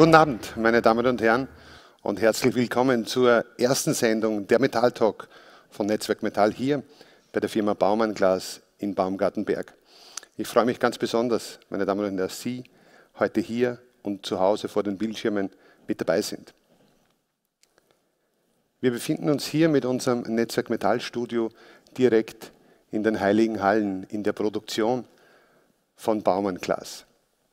Guten Abend, meine Damen und Herren, und herzlich willkommen zur ersten Sendung der Metall Talk von Netzwerk Metall hier bei der Firma Baumann Glas in Baumgartenberg. Ich freue mich ganz besonders, meine Damen und Herren, dass Sie heute hier und zu Hause vor den Bildschirmen mit dabei sind. Wir befinden uns hier mit unserem Netzwerk Metall Studio direkt in den Heiligen Hallen in der Produktion von Baumann Glas.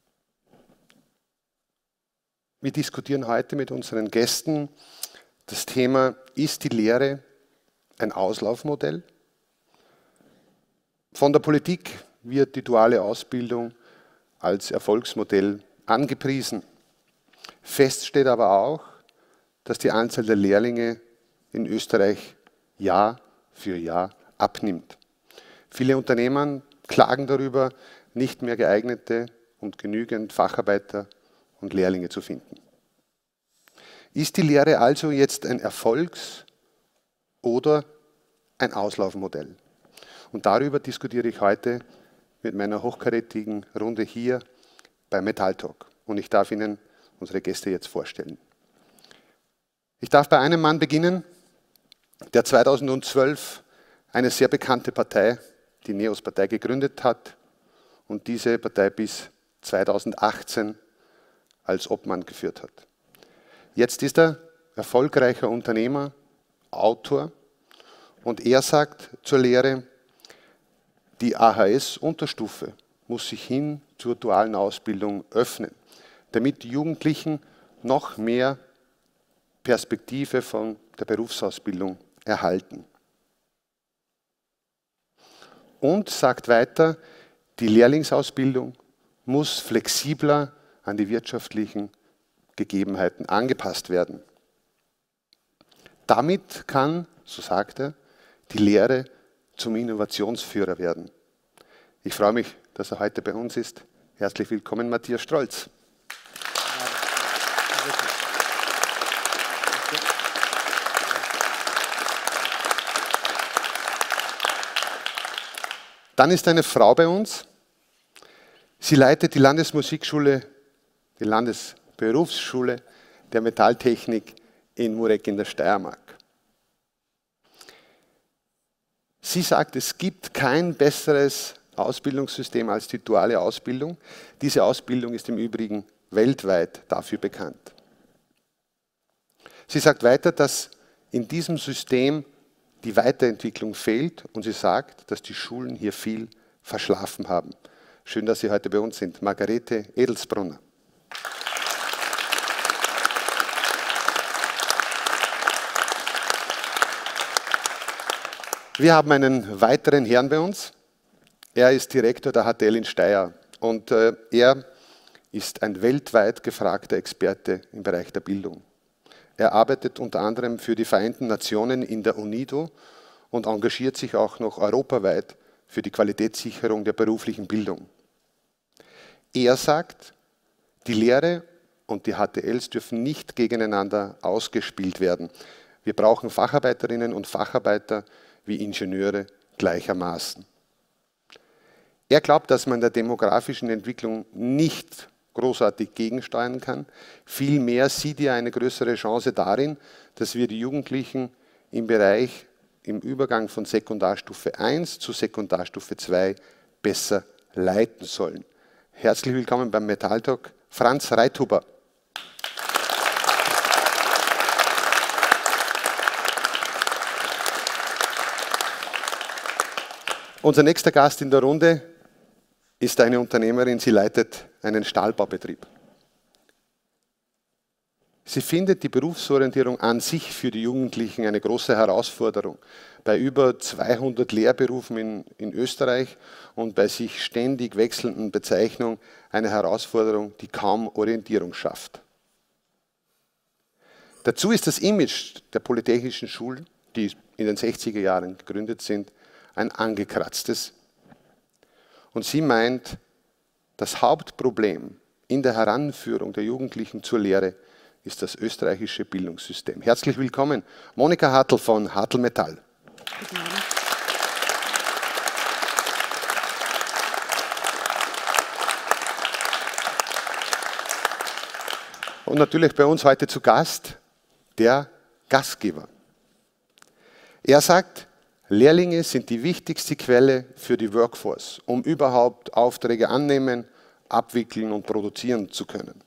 Wir diskutieren heute mit unseren Gästen das Thema: Ist die Lehre ein Auslaufmodell? Von der Politik wird die duale Ausbildung als Erfolgsmodell angepriesen. Fest steht aber auch, dass die Anzahl der Lehrlinge in Österreich Jahr für Jahr abnimmt. Viele Unternehmen klagen darüber, nicht mehr geeignete und genügend Facharbeiter und Lehrlinge zu finden. Ist die Lehre also jetzt ein Erfolgs- oder ein Auslaufmodell? Und darüber diskutiere ich heute mit meiner hochkarätigen Runde hier bei Metall Talk. Und ich darf Ihnen unsere Gäste jetzt vorstellen. Ich darf bei einem Mann beginnen, der 2012 eine sehr bekannte Partei, die NEOS-Partei, gegründet hat und diese Partei bis 2018 als Obmann geführt hat. Jetzt ist er erfolgreicher Unternehmer, Autor, und er sagt zur Lehre, die AHS-Unterstufe muss sich hin zur dualen Ausbildung öffnen, damit die Jugendlichen noch mehr Perspektive von der Berufsausbildung erhalten. Und sagt weiter, die Lehrlingsausbildung muss flexibler an die wirtschaftlichen Gegebenheiten angepasst werden. Damit kann, so sagt er, die Lehre zum Innovationsführer werden. Ich freue mich, dass er heute bei uns ist. Herzlich willkommen, Matthias Strolz. Dann ist eine Frau bei uns. Sie leitet die Landesmusikschule, die Landesberufsschule der Metalltechnik in Mureck in der Steiermark. Sie sagt, es gibt kein besseres Ausbildungssystem als die duale Ausbildung. Diese Ausbildung ist im Übrigen weltweit dafür bekannt. Sie sagt weiter, dass in diesem System die Weiterentwicklung fehlt, und sie sagt, dass die Schulen hier viel verschlafen haben. Schön, dass Sie heute bei uns sind. Margarete Edelsbrunner. Wir haben einen weiteren Herrn bei uns. Er ist Direktor der HTL in Steyr und er ist ein weltweit gefragter Experte im Bereich der Bildung. Er arbeitet unter anderem für die Vereinten Nationen in der UNIDO und engagiert sich auch noch europaweit für die Qualitätssicherung der beruflichen Bildung. Er sagt, die Lehre und die HTLs dürfen nicht gegeneinander ausgespielt werden. Wir brauchen Facharbeiterinnen und Facharbeiter wie Ingenieure gleichermaßen. Er glaubt, dass man der demografischen Entwicklung nicht großartig gegensteuern kann. Vielmehr sieht er eine größere Chance darin, dass wir die Jugendlichen im Übergang von Sekundarstufe 1 zu Sekundarstufe 2 besser leiten sollen. Herzlich willkommen beim Metall Talk, Franz Reithuber. Unser nächster Gast in der Runde ist eine Unternehmerin, sie leitet einen Stahlbaubetrieb. Sie findet die Berufsorientierung an sich für die Jugendlichen eine große Herausforderung. Bei über 200 Lehrberufen in Österreich und bei sich ständig wechselnden Bezeichnungen eine Herausforderung, die kaum Orientierung schafft. Dazu ist das Image der polytechnischen Schulen, die in den 60er Jahren gegründet sind, ein angekratztes. Und sie meint, das Hauptproblem in der Heranführung der Jugendlichen zur Lehre ist das österreichische Bildungssystem. Herzlich willkommen, Monika Hartl von Hartl Metall. Guten Abend. Und natürlich bei uns heute zu Gast der Gastgeber. Er sagt, Lehrlinge sind die wichtigste Quelle für die Workforce, um überhaupt Aufträge annehmen, abwickeln und produzieren zu können.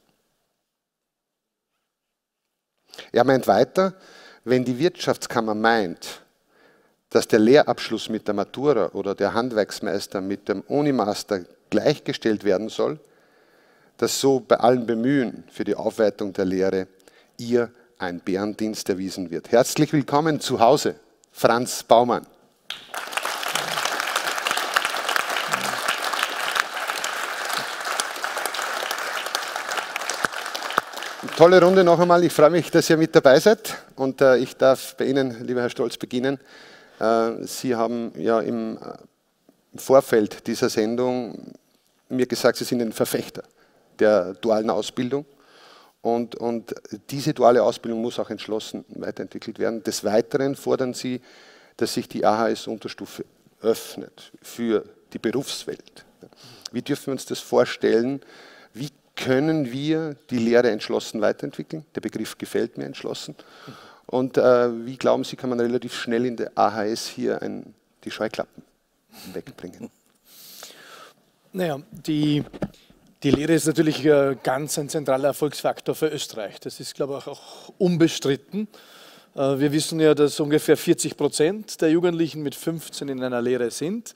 Er meint weiter, wenn die Wirtschaftskammer meint, dass der Lehrabschluss mit der Matura oder der Handwerksmeister mit dem Unimaster gleichgestellt werden soll, dass so bei allem Bemühen für die Aufwertung der Lehre ihr ein Bärendienst erwiesen wird. Herzlich willkommen zu Hause, Franz Baumann. Tolle Runde noch einmal. Ich freue mich, dass ihr mit dabei seid und ich darf bei Ihnen, lieber Herr Stolz, beginnen. Sie haben ja im Vorfeld dieser Sendung mir gesagt, Sie sind ein Verfechter der dualen Ausbildung und diese duale Ausbildung muss auch entschlossen weiterentwickelt werden. Des Weiteren fordern Sie, dass sich die AHS-Unterstufe öffnet für die Berufswelt. Wie dürfen wir uns das vorstellen? Wie können wir die Lehre entschlossen weiterentwickeln? Der Begriff gefällt mir, entschlossen. Und wie glauben Sie, kann man relativ schnell in der AHS hier die Scheuklappen wegbringen? Naja, die Lehre ist natürlich ganz ein zentraler Erfolgsfaktor für Österreich. Das ist, glaube ich, auch unbestritten. Wir wissen ja, dass ungefähr 40% der Jugendlichen mit 15 in einer Lehre sind.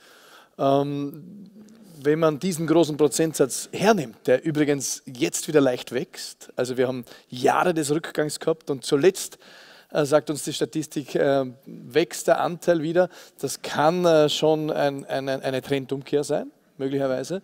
Wenn man diesen großen Prozentsatz hernimmt, der übrigens jetzt wieder leicht wächst, also wir haben Jahre des Rückgangs gehabt und zuletzt, sagt uns die Statistik, wächst der Anteil wieder. Das kann schon eine Trendumkehr sein, möglicherweise.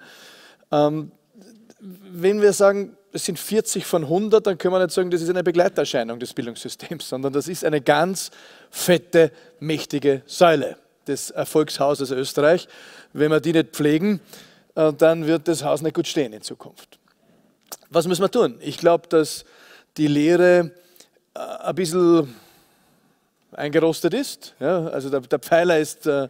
Wenn wir sagen, es sind 40 von 100, dann können wir nicht sagen, das ist eine Begleiterscheinung des Bildungssystems, sondern das ist eine ganz fette, mächtige Säule des Erfolgshauses Österreich. Wenn wir die nicht pflegen, dann wird das Haus nicht gut stehen in Zukunft. Was müssen wir tun? Ich glaube, dass die Lehre ein bisschen eingerostet ist. Ja, also der Pfeiler ist, der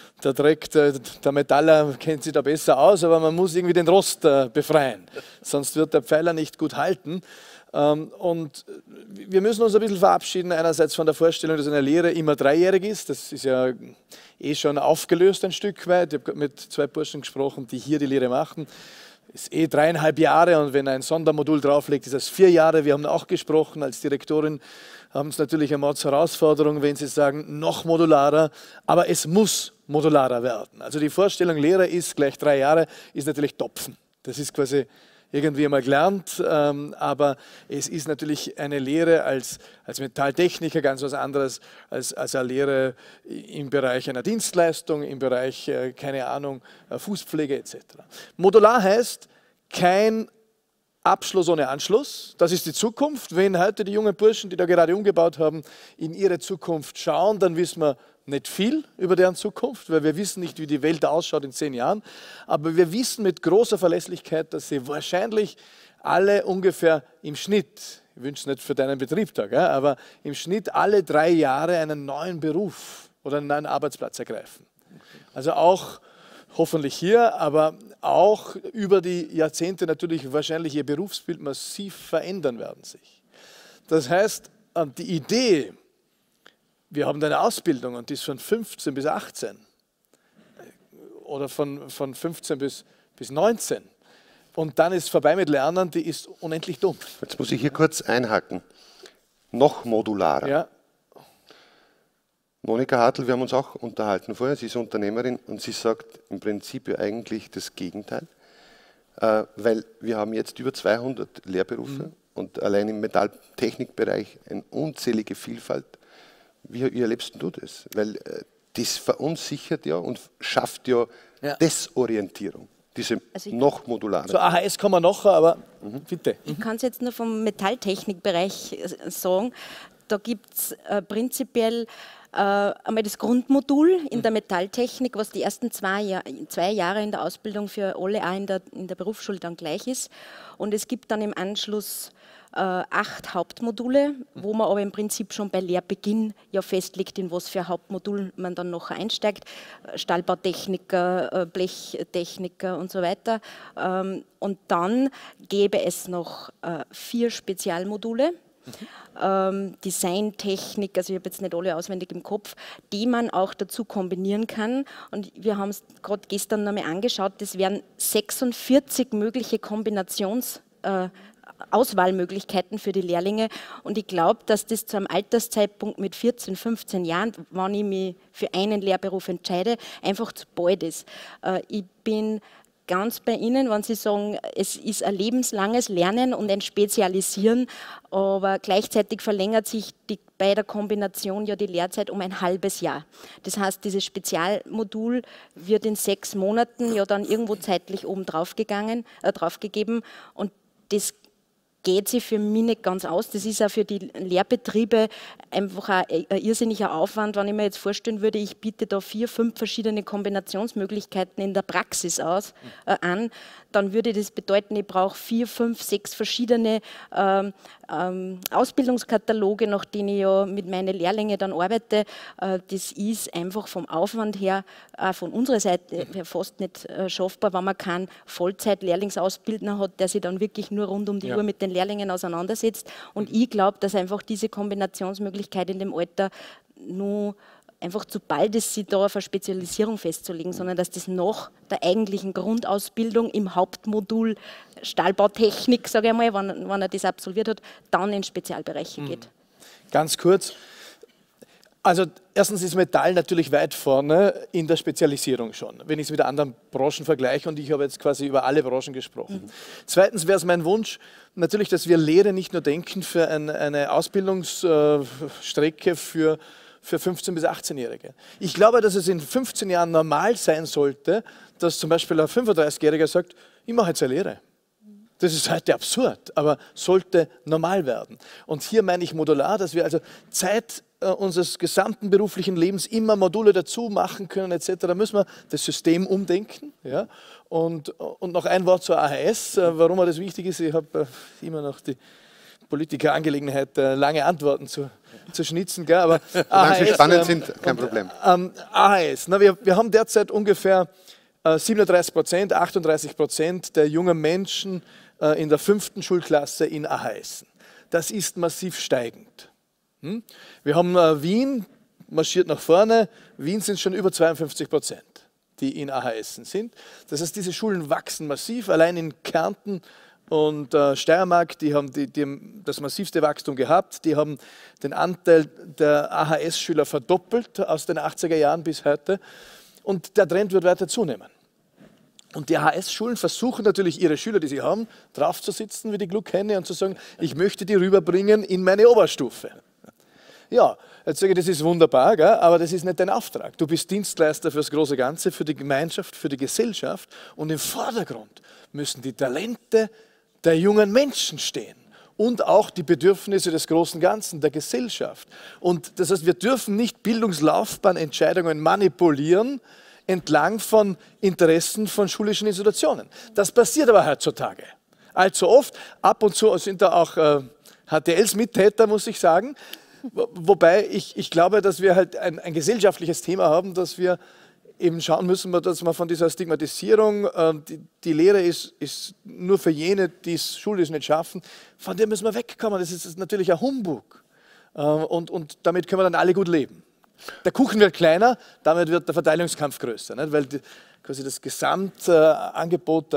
Metaller kennt sich da besser aus, aber man muss irgendwie den Rost befreien, sonst wird der Pfeiler nicht gut halten. Und wir müssen uns ein bisschen verabschieden, einerseits von der Vorstellung, dass eine Lehre immer dreijährig ist. Das ist ja eh schon aufgelöst ein Stück weit. Ich habe mit 2 Burschen gesprochen, die hier die Lehre machen. Ist eh 3,5 Jahre und wenn ein Sondermodul drauflegt, ist das 4 Jahre. Wir haben auch gesprochen, als Direktorin haben es natürlich eine Herausforderung, wenn Sie sagen, noch modularer, aber es muss modularer werden. Also die Vorstellung, Lehrer ist gleich 3 Jahre, ist natürlich Topfen. Das ist quasi irgendwie einmal gelernt, aber es ist natürlich eine Lehre als Metalltechniker ganz was anderes als eine Lehre im Bereich einer Dienstleistung, im Bereich, keine Ahnung, Fußpflege etc. Modular heißt kein Abschluss ohne Anschluss. Das ist die Zukunft. Wenn heute die jungen Burschen, die da gerade umgebaut haben, in ihre Zukunft schauen, dann wissen wir nicht viel über deren Zukunft, weil wir wissen nicht, wie die Welt ausschaut in 10 Jahren. Aber wir wissen mit großer Verlässlichkeit, dass sie wahrscheinlich alle ungefähr im Schnitt, ich wünsche es nicht für deinen Betriebstag, ja, aber im Schnitt alle 3 Jahre einen neuen Beruf oder einen neuen Arbeitsplatz ergreifen. Also auch hoffentlich hier, aber auch über die Jahrzehnte natürlich wahrscheinlich ihr Berufsbild massiv verändern werden sich. Das heißt, die Idee, wir haben eine Ausbildung und die ist von 15 bis 18 oder von 15 bis 19 und dann ist vorbei mit Lernen, die ist unendlich dumm. Jetzt muss ich hier kurz einhaken. Noch modularer. Ja. Monika Hartl, wir haben uns auch unterhalten vorher, sie ist Unternehmerin und sie sagt im Prinzip ja eigentlich das Gegenteil, weil wir haben jetzt über 200 Lehrberufe und allein im Metalltechnikbereich eine unzählige Vielfalt. Wie erlebst du das? Weil das verunsichert ja und schafft ja Desorientierung, diese noch modulare. Zur AHS kommen wir noch, aber bitte. Ich kann es jetzt nur vom Metalltechnikbereich sagen. Da gibt es prinzipiell Einmal das Grundmodul in der Metalltechnik, was die ersten 2 Jahre in der Ausbildung für alle auch in der Berufsschule dann gleich ist. Und es gibt dann im Anschluss 8 Hauptmodule, wo man aber im Prinzip schon bei Lehrbeginn ja festlegt, in was für Hauptmodul man dann noch einsteigt. Stahlbautechniker, Blechtechniker und so weiter. Und dann gäbe es noch 4 Spezialmodule. Designtechnik, also ich habe jetzt nicht alle auswendig im Kopf, die man auch dazu kombinieren kann. Und wir haben es gerade gestern nochmal angeschaut, das wären 46 mögliche Auswahlmöglichkeiten für die Lehrlinge. Und ich glaube, dass das zu einem Alterszeitpunkt mit 14, 15 Jahren, wenn ich mich für einen Lehrberuf entscheide, einfach zu bald ist. Ich bin ganz bei Ihnen, wenn Sie sagen, es ist ein lebenslanges Lernen und ein Spezialisieren, aber gleichzeitig verlängert sich bei der Kombination ja die Lehrzeit um ein halbes Jahr. Das heißt, dieses Spezialmodul wird in 6 Monaten ja dann irgendwo zeitlich oben draufgegeben und das geht sich für mich nicht ganz aus. Das ist auch für die Lehrbetriebe einfach ein irrsinniger Aufwand, wenn ich mir jetzt vorstellen würde, ich biete da 4, 5 verschiedene Kombinationsmöglichkeiten in der Praxis an, dann würde das bedeuten, ich brauche 4, 5, 6 verschiedene Ausbildungskataloge, nach denen ich ja mit meinen Lehrlingen dann arbeite. Das ist einfach vom Aufwand her, von unserer Seite fast nicht schaffbar, wenn man keinen Vollzeit-Lehrlingsausbildner hat, der sich dann wirklich nur rund um die Uhr mit den Lehrlingen auseinandersetzt. Und ich glaube, dass einfach diese Kombinationsmöglichkeit in dem Alter nur einfach zu bald ist, sich da auf eine Spezialisierung festzulegen, sondern dass das nach der eigentlichen Grundausbildung im Hauptmodul Stahlbautechnik, sage ich mal, wenn er das absolviert hat, dann in Spezialbereiche geht. Ganz kurz. Also erstens ist Metall natürlich weit vorne in der Spezialisierung schon, wenn ich es mit anderen Branchen vergleiche, und ich habe jetzt quasi über alle Branchen gesprochen. Zweitens wäre es mein Wunsch, natürlich, dass wir Lehre nicht nur denken für eine Ausbildungsstrecke für 15- bis 18-Jährige. Ich glaube, dass es in 15 Jahren normal sein sollte, dass zum Beispiel ein 35-Jähriger sagt, ich mache jetzt eine Lehre. Das ist heute absurd, aber sollte normal werden. Und hier meine ich modular, dass wir also Zeit unseres gesamten beruflichen Lebens immer Module dazu machen können etc. Da müssen wir das System umdenken. Ja? Und noch ein Wort zur AHS, warum das wichtig ist. Ich habe immer noch die Politikerangelegenheit, lange Antworten zu schnitzen. Gell? Aber AHS, sie spannend sind, kein Problem. AHS, na, wir haben derzeit ungefähr 37%, 38% der jungen Menschen in der 5. Schulklasse in AHS. Das ist massiv steigend. Wir haben Wien, marschiert nach vorne. Wien sind schon über 52%, die in AHS sind. Das heißt, diese Schulen wachsen massiv. Allein in Kärnten und Steiermark, die haben das massivste Wachstum gehabt. Die haben den Anteil der AHS-Schüler verdoppelt aus den 80er Jahren bis heute. Und der Trend wird weiter zunehmen. Und die AHS-Schulen versuchen natürlich, ihre Schüler, die sie haben, draufzusitzen wie die Gluckhenne und zu sagen, ich möchte die rüberbringen in meine Oberstufe. Ja, jetzt sage ich, das ist wunderbar, gell? Aber das ist nicht dein Auftrag. Du bist Dienstleister für das große Ganze, für die Gemeinschaft, für die Gesellschaft. Und im Vordergrund müssen die Talente der jungen Menschen stehen. Und auch die Bedürfnisse des großen Ganzen, der Gesellschaft. Und das heißt, wir dürfen nicht Bildungslaufbahnentscheidungen manipulieren, entlang von Interessen von schulischen Institutionen. Das passiert aber heutzutage allzu oft. Ab und zu sind da auch HTLs Mittäter, muss ich sagen. Wobei ich glaube, dass wir halt ein gesellschaftliches Thema haben, dass wir eben schauen müssen, dass man von dieser Stigmatisierung, die Lehre ist nur für jene, die es schulisch nicht schaffen, von der müssen wir wegkommen. Das ist natürlich ein Humbug. Und damit können wir dann alle gut leben. Der Kuchen wird kleiner, damit wird der Verteilungskampf größer, nicht? Weil quasi das Gesamtangebot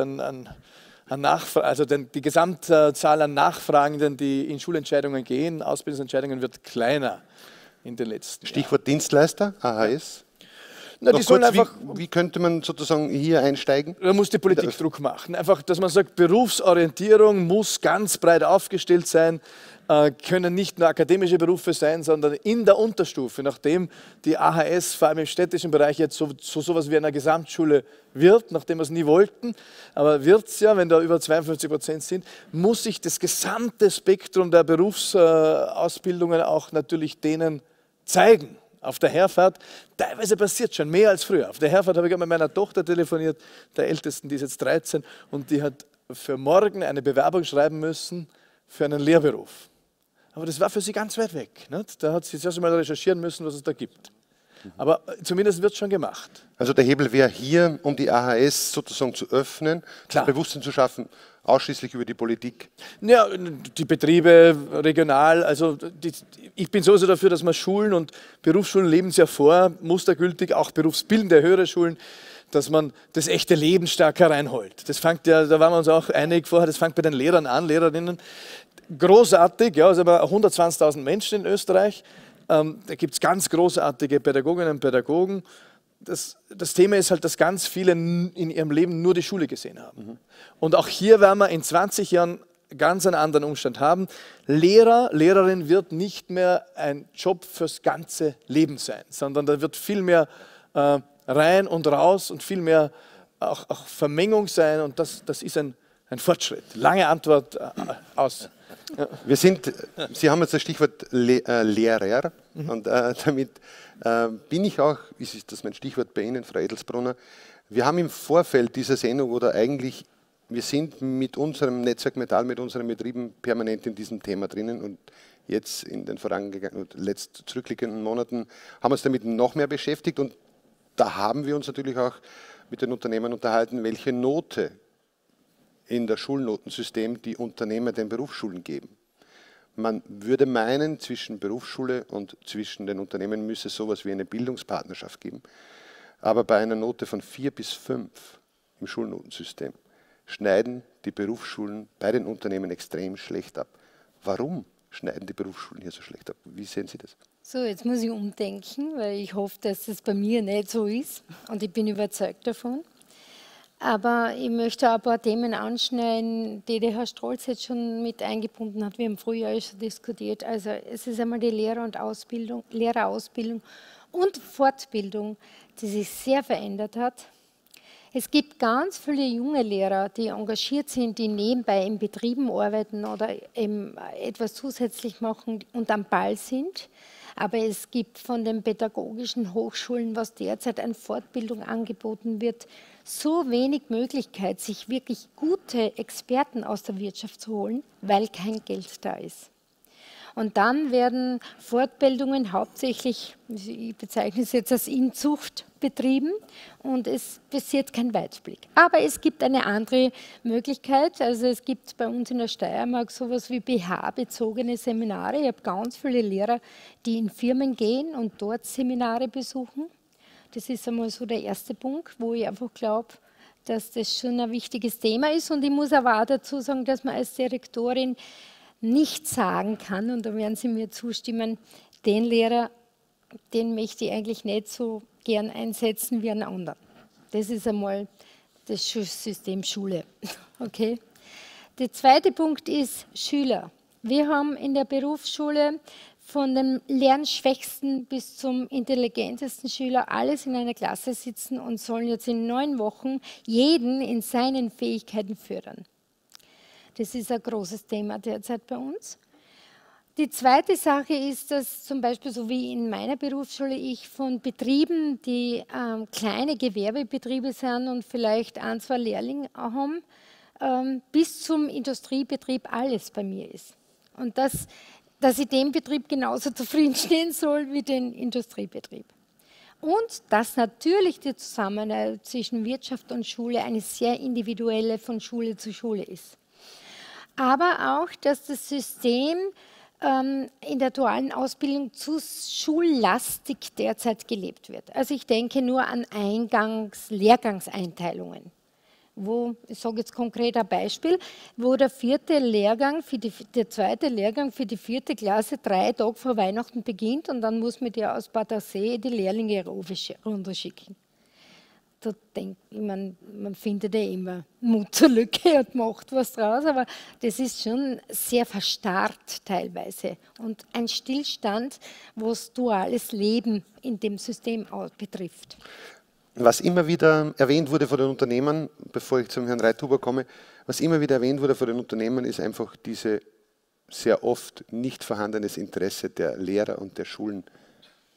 also die Gesamtzahl an Nachfragenden, die in Schulentscheidungen gehen, Ausbildungsentscheidungen, wird kleiner in den letzten Stichwort Jahren. Dienstleister, AHS. Na, die sollen einfach, wie könnte man sozusagen hier einsteigen? Da muss die Politik Druck machen. Einfach, dass man sagt, Berufsorientierung muss ganz breit aufgestellt sein, können nicht nur akademische Berufe sein, sondern in der Unterstufe, nachdem die AHS vor allem im städtischen Bereich jetzt so sowas wie einer Gesamtschule wird, nachdem wir es nie wollten, aber wird es ja, wenn da über 52% sind, muss sich das gesamte Spektrum der Berufsausbildungen auch natürlich denen zeigen. Auf der Herfahrt, teilweise passiert schon mehr als früher. Auf der Herfahrt habe ich mit meiner Tochter telefoniert, der Ältesten, die ist jetzt 13, und die hat für morgen eine Bewerbung schreiben müssen für einen Lehrberuf. Aber das war für sie ganz weit weg. Nicht? Da hat sie zuerst mal recherchieren müssen, was es da gibt. Aber zumindest wird es schon gemacht. Also der Hebel wäre hier, um die AHS sozusagen zu öffnen, das Bewusstsein zu schaffen, ausschließlich über die Politik. Ja, die Betriebe regional, also ich bin sowieso dafür, dass man Schulen und Berufsschulen leben es ja vor, mustergültig, auch berufsbildende höhere Schulen, dass man das echte Leben stärker reinholt. Das fängt ja, da waren wir uns auch einig vorher, das fängt bei den Lehrern an, Lehrerinnen. Großartig, ja, also 120.000 Menschen in Österreich. Da gibt es ganz großartige Pädagoginnen und Pädagogen. Das Thema ist halt, dass ganz viele in ihrem Leben nur die Schule gesehen haben. Und auch hier werden wir in 20 Jahren ganz einen anderen Umstand haben. Lehrer, Lehrerin wird nicht mehr ein Job fürs ganze Leben sein, sondern da wird viel mehr rein und raus und viel mehr auch Vermengung sein. Und das ist ein Fortschritt. Lange Antwort aus. Ja. Sie haben jetzt das Stichwort Lehrer und damit bin ich auch, ist das mein Stichwort bei Ihnen, Frau Edelsbrunner, wir haben im Vorfeld dieser Sendung oder eigentlich, wir sind mit unserem Netzwerk Metall, mit unseren Betrieben permanent in diesem Thema drinnen und jetzt in den vorangegangenen, zurückliegenden Monaten haben wir uns damit noch mehr beschäftigt und da haben wir uns natürlich auch mit den Unternehmern unterhalten, welche Note in das Schulnotensystem die Unternehmer den Berufsschulen geben. Man würde meinen, zwischen Berufsschule und zwischen den Unternehmen müsse es sowas wie eine Bildungspartnerschaft geben. Aber bei einer Note von 4 bis 5 im Schulnotensystem schneiden die Berufsschulen bei den Unternehmen extrem schlecht ab. Warum schneiden die Berufsschulen hier so schlecht ab? Wie sehen Sie das? So, jetzt muss ich umdenken, weil ich hoffe, dass es bei mir nicht so ist und ich bin überzeugt davon. Aber ich möchte auch ein paar Themen anschneiden, die der Herr Strolz jetzt schon mit eingebunden hat. Wir haben früher schon diskutiert. Also es ist einmal die Lehrerausbildung und Fortbildung, die sich sehr verändert hat. Es gibt ganz viele junge Lehrer, die engagiert sind, die nebenbei in Betrieben arbeiten oder eben etwas zusätzlich machen und am Ball sind. Aber es gibt von den pädagogischen Hochschulen, was derzeit an Fortbildung angeboten wird, so wenig Möglichkeit, sich wirklich gute Experten aus der Wirtschaft zu holen, weil kein Geld da ist. Und dann werden Fortbildungen hauptsächlich, ich bezeichne es jetzt als Inzucht, betrieben und es passiert kein Weitblick. Aber es gibt eine andere Möglichkeit, also es gibt bei uns in der Steiermark sowas wie BH-bezogene Seminare. Ich habe ganz viele Lehrer, die in Firmen gehen und dort Seminare besuchen. Das ist einmal so der erste Punkt, wo ich einfach glaube, dass das schon ein wichtiges Thema ist. Und ich muss aber auch dazu sagen, dass man als Direktorin nicht sagen kann, und da werden Sie mir zustimmen, den Lehrer, den möchte ich eigentlich nicht so gern einsetzen wie einen anderen. Das ist einmal das System Schule. Okay? Der zweite Punkt ist Schüler. Wir haben in der Berufsschule von dem lernschwächsten bis zum intelligentesten Schüler alles in einer Klasse sitzen und sollen jetzt in 9 Wochen jeden in seinen Fähigkeiten fördern. Das ist ein großes Thema derzeit bei uns. Die zweite Sache ist, dass zum Beispiel, so wie in meiner Berufsschule, ich von Betrieben, die kleine Gewerbebetriebe sind und vielleicht 1, 2 Lehrlinge haben, bis zum Industriebetrieb alles bei mir ist. Und dass ich den Betrieb genauso zufriedenstehen soll wie den Industriebetrieb. Und dass natürlich die Zusammenarbeit zwischen Wirtschaft und Schule eine sehr individuelle von Schule zu Schule ist. Aber auch, dass das System in der dualen Ausbildung zu schullastig derzeit gelebt wird. Also ich denke nur an Lehrgangseinteilungen. Ich sage jetzt konkret ein Beispiel, wo der zweite Lehrgang für die 4. Klasse 3 Tage vor Weihnachten beginnt und dann muss man die aus Battersee die Lehrlinge runterschicken. Da denkt man findet ja immer Mut zur Lücke und macht was draus, aber das ist schon sehr verstarrt teilweise und ein Stillstand, was duales Leben in dem System betrifft. Was immer wieder erwähnt wurde von den Unternehmern, bevor ich zum Herrn Reithuber komme, was immer wieder erwähnt wurde von den Unternehmern, ist einfach diese sehr oft nicht vorhandenes Interesse der Lehrer und der Schulen,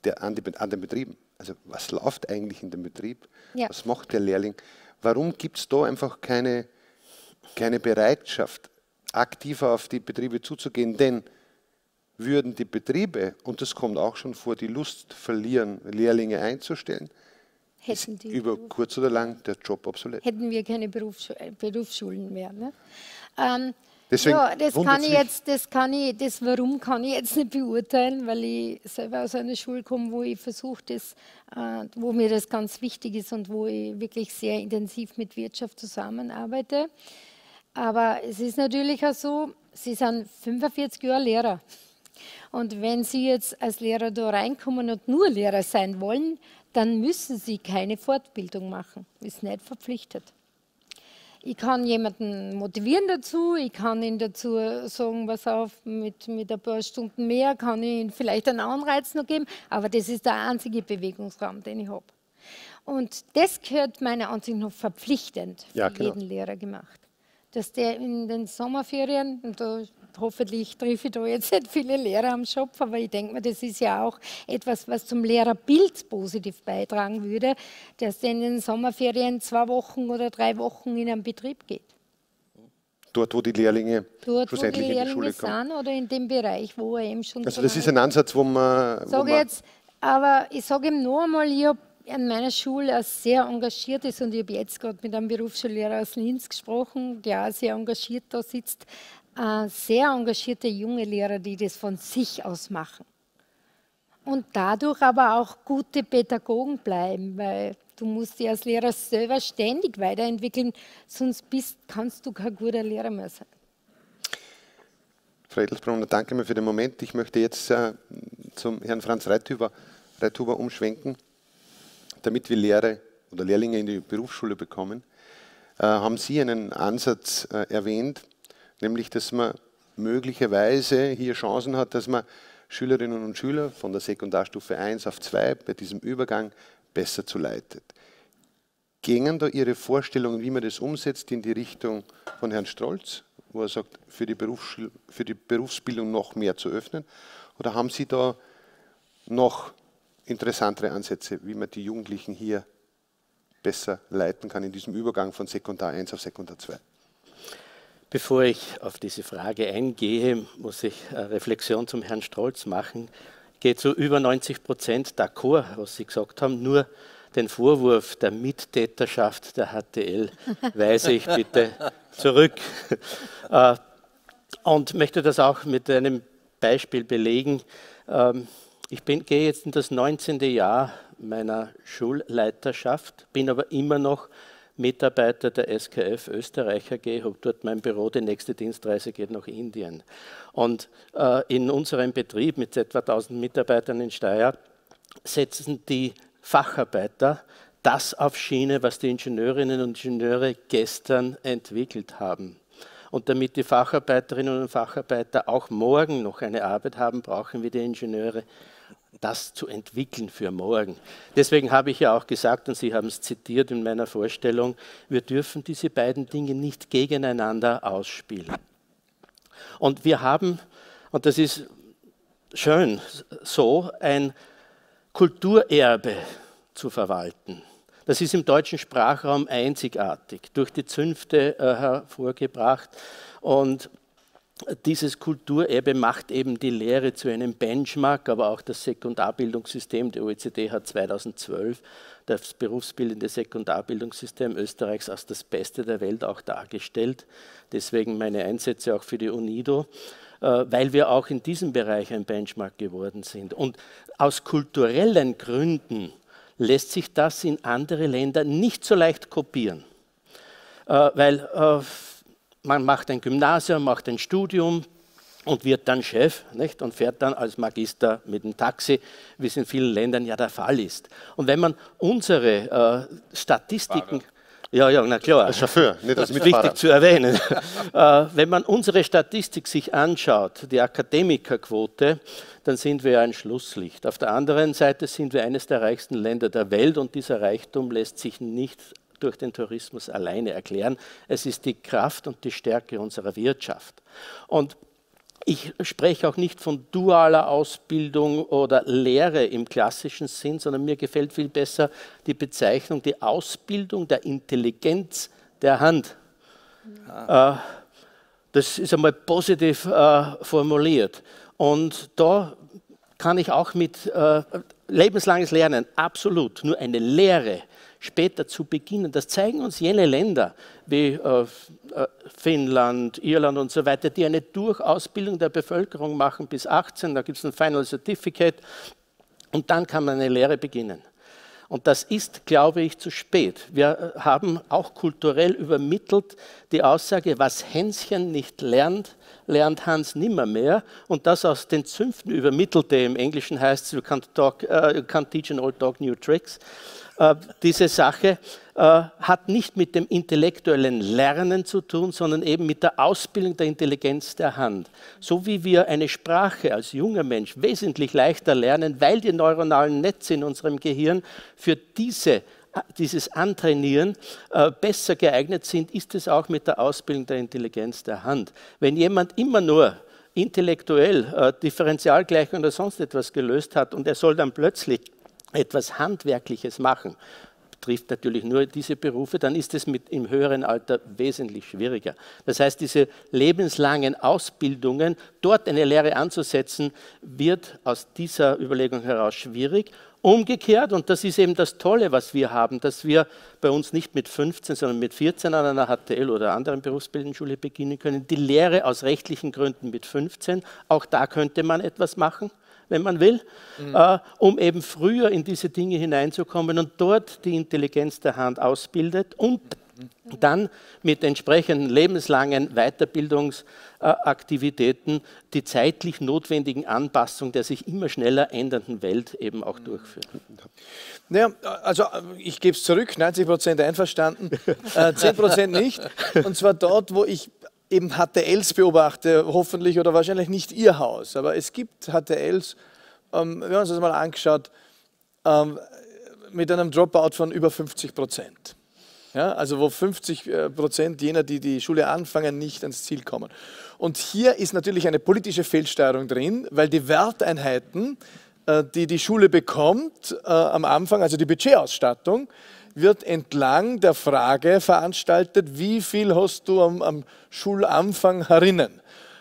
an den Betrieben. Also was läuft eigentlich in dem Betrieb? Ja. Was macht der Lehrling? Warum gibt es da einfach keine Bereitschaft, aktiver auf die Betriebe zuzugehen? Denn würden die Betriebe, und das kommt auch schon vor, die Lust verlieren, Lehrlinge einzustellen, Hätten die über kurz oder lang der Job obsolet. hätten wir keine Berufsschulen mehr. Ne? Deswegen Ja, das wundert's mich. Warum kann ich jetzt nicht beurteilen, weil ich selber aus einer Schule komme, wo ich versuche, wo mir das ganz wichtig ist und wo ich wirklich sehr intensiv mit Wirtschaft zusammenarbeite. Aber es ist natürlich auch so, Sie sind 45 Jahre Lehrer. Und wenn Sie jetzt als Lehrer da reinkommen und nur Lehrer sein wollen, dann müssen Sie keine Fortbildung machen. Ist nicht verpflichtet. Ich kann jemanden motivieren dazu, ich kann ihn dazu sagen, pass auf, mit ein paar Stunden mehr kann ich ihm vielleicht einen Anreiz noch geben, aber das ist der einzige Bewegungsraum, den ich habe. Und das gehört meiner Ansicht nach verpflichtend für jeden Lehrer gemacht. Dass der in den Sommerferien, und da hoffentlich treffe ich da jetzt nicht viele Lehrer am Schopf, aber ich denke mir, das ist ja auch etwas, was zum Lehrerbild positiv beitragen würde, dass der in den Sommerferien 2 Wochen oder 3 Wochen in einen Betrieb geht. Dort, wo die Lehrlinge Dort, wo die schlussendlich in die Lehrlinge Schule kommen. sind oder in dem Bereich, wo er eben schon... Also das ist ein Ansatz, Aber ich sage ihm noch einmal, ich habe an meiner Schule ein sehr engagiertes, und ich habe jetzt gerade mit einem Berufsschullehrer aus Linz gesprochen, der auch sehr engagiert da sitzt, sehr engagierte junge Lehrer, die das von sich aus machen. Und dadurch aber auch gute Pädagogen bleiben, weil du musst dich als Lehrer selber ständig weiterentwickeln, sonst kannst du kein guter Lehrer mehr sein. Frau Edelsbrunner, danke mir für den Moment. Ich möchte jetzt zum Herrn Franz Reithuber umschwenken. Damit wir Lehrer oder Lehrlinge in die Berufsschule bekommen, haben Sie einen Ansatz erwähnt, nämlich, dass man möglicherweise hier Chancen hat, dass man Schülerinnen und Schüler von der Sekundarstufe 1 auf 2 bei diesem Übergang besser zuleitet. Gingen da Ihre Vorstellungen, wie man das umsetzt, in die Richtung von Herrn Strolz, wo er sagt, für die Berufsbildung noch mehr zu öffnen? Oder haben Sie da noch interessantere Ansätze, wie man die Jugendlichen hier besser leiten kann in diesem Übergang von Sekundar 1 auf Sekundar 2? Bevor ich auf diese Frage eingehe, muss ich eine Reflexion zum Herrn Strolz machen. Ich gehe zu über 90% d'accord, was Sie gesagt haben. Nur den Vorwurf der Mittäterschaft der HTL weise ich bitte zurück. Und möchte das auch mit einem Beispiel belegen. Gehe jetzt in das 19. Jahr meiner Schulleiterschaft, bin aber immer noch Mitarbeiter der SKF Österreich AG, habe dort mein Büro, die nächste Dienstreise geht nach Indien. Und in unserem Betrieb mit etwa 1000 Mitarbeitern in Steyr setzen die Facharbeiter das auf Schiene, was die Ingenieurinnen und Ingenieure gestern entwickelt haben. Und damit die Facharbeiterinnen und Facharbeiter auch morgen noch eine Arbeit haben, brauchen wir die Ingenieure, das zu entwickeln für morgen. Deswegen habe ich ja auch gesagt, und Sie haben es zitiert in meiner Vorstellung, wir dürfen diese beiden Dinge nicht gegeneinander ausspielen. Und wir haben, und das ist schön, so ein Kulturerbe zu verwalten. Das ist im deutschen Sprachraum einzigartig, durch die Zünfte hervorgebracht. Und dieses Kulturerbe macht eben die Lehre zu einem Benchmark, aber auch das Sekundarbildungssystem der OECD hat 2012 das berufsbildende Sekundarbildungssystem Österreichs als das Beste der Welt auch dargestellt. Deswegen meine Einsätze auch für die UNIDO, weil wir auch in diesem Bereich ein Benchmark geworden sind. Und aus kulturellen Gründen lässt sich das in andere Länder nicht so leicht kopieren, weil man macht ein Gymnasium, macht ein Studium und wird dann Chef, nicht? Und fährt dann als Magister mit dem Taxi, wie es in vielen Ländern ja der Fall ist. Und wenn man unsere Statistiken... Ja, na klar. Als Chauffeur, nicht als das ist Mitfahrer. wichtig zu erwähnen. Wenn man unsere Statistik sich anschaut, die Akademikerquote, dann sind wir ein Schlusslicht. Auf der anderen Seite sind wir eines der reichsten Länder der Welt und dieser Reichtum lässt sich nicht durch den Tourismus alleine erklären. Es ist die Kraft und die Stärke unserer Wirtschaft. Und Ich spreche auch nicht von dualer Ausbildung oder Lehre im klassischen Sinn, sondern mir gefällt viel besser die Bezeichnung, die Ausbildung der Intelligenz der Hand. Das ist einmal positiv formuliert. Und da kann ich auch mit lebenslanges Lernen, absolut, nur eine Lehre später zu beginnen. Das zeigen uns jene Länder wie Finnland, Irland und so weiter, die eine Durchausbildung der Bevölkerung machen bis 18, da gibt es ein Final Certificate und dann kann man eine Lehre beginnen. Und das ist, glaube ich, zu spät. Wir haben auch kulturell übermittelt die Aussage, was Hänschen nicht lernt, lernt Hans nimmermehr. Und das aus den Zünften übermittelte, im Englischen heißt es, you can't teach an old dog new tricks. Diese Sache hat nicht mit dem intellektuellen Lernen zu tun, sondern eben mit der Ausbildung der Intelligenz der Hand. So wie wir eine Sprache als junger Mensch wesentlich leichter lernen, weil die neuronalen Netze in unserem Gehirn für dieses Antrainieren besser geeignet sind, ist es auch mit der Ausbildung der Intelligenz der Hand. Wenn jemand immer nur intellektuell Differentialgleichung oder sonst etwas gelöst hat und er soll dann plötzlich etwas Handwerkliches machen, betrifft natürlich nur diese Berufe, dann ist es im höheren Alter wesentlich schwieriger. Das heißt, diese lebenslangen Ausbildungen, dort eine Lehre anzusetzen, wird aus dieser Überlegung heraus schwierig. Umgekehrt, und das ist eben das Tolle, was wir haben, dass wir bei uns nicht mit 15, sondern mit 14 an einer HTL oder anderen berufsbildenden Schule beginnen können. Die Lehre aus rechtlichen Gründen mit 15, auch da könnte man etwas machen, wenn man will, um eben früher in diese Dinge hineinzukommen und dort die Intelligenz der Hand ausbildet und dann mit entsprechenden lebenslangen Weiterbildungsaktivitäten die zeitlich notwendigen Anpassungen der sich immer schneller ändernden Welt eben auch durchführen. Naja, also ich gebe es zurück, 90% einverstanden, 10% nicht. Und zwar dort, wo ich eben HTLs beobachte, hoffentlich oder wahrscheinlich nicht Ihr Haus, aber es gibt HTLs, wir haben uns das mal angeschaut, mit einem Dropout von über 50%. Ja, also wo 50% jener, die die Schule anfangen, nicht ans Ziel kommen. Und hier ist natürlich eine politische Fehlsteuerung drin, weil die Werteinheiten, die die Schule bekommt am Anfang, also die Budgetausstattung, wird entlang der Frage veranstaltet, wie viel hast du am Schulanfang herinnen.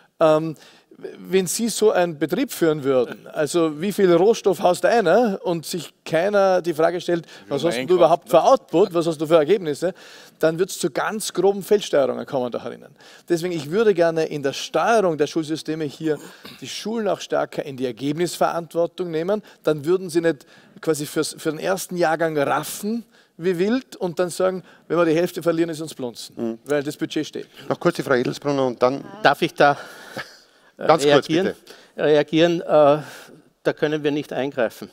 Wenn Sie so einen Betrieb führen würden, also wie viel Rohstoff hast einer und sich keiner die Frage stellt, was hast du überhaupt für Output, was hast du für Ergebnisse, dann wird es zu ganz groben Fehlsteuerungen kommen da herinnen. Deswegen, ich würde gerne in der Steuerung der Schulsysteme hier die Schulen auch stärker in die Ergebnisverantwortung nehmen, dann würden sie nicht quasi für den ersten Jahrgang raffen, wie wild und dann sagen, wenn wir die Hälfte verlieren, ist uns blunzen, weil das Budget steht. Noch kurz die Frau Edelsbrunner und dann... Darf ich da ganz reagieren? Kurz, bitte. Da können wir nicht eingreifen.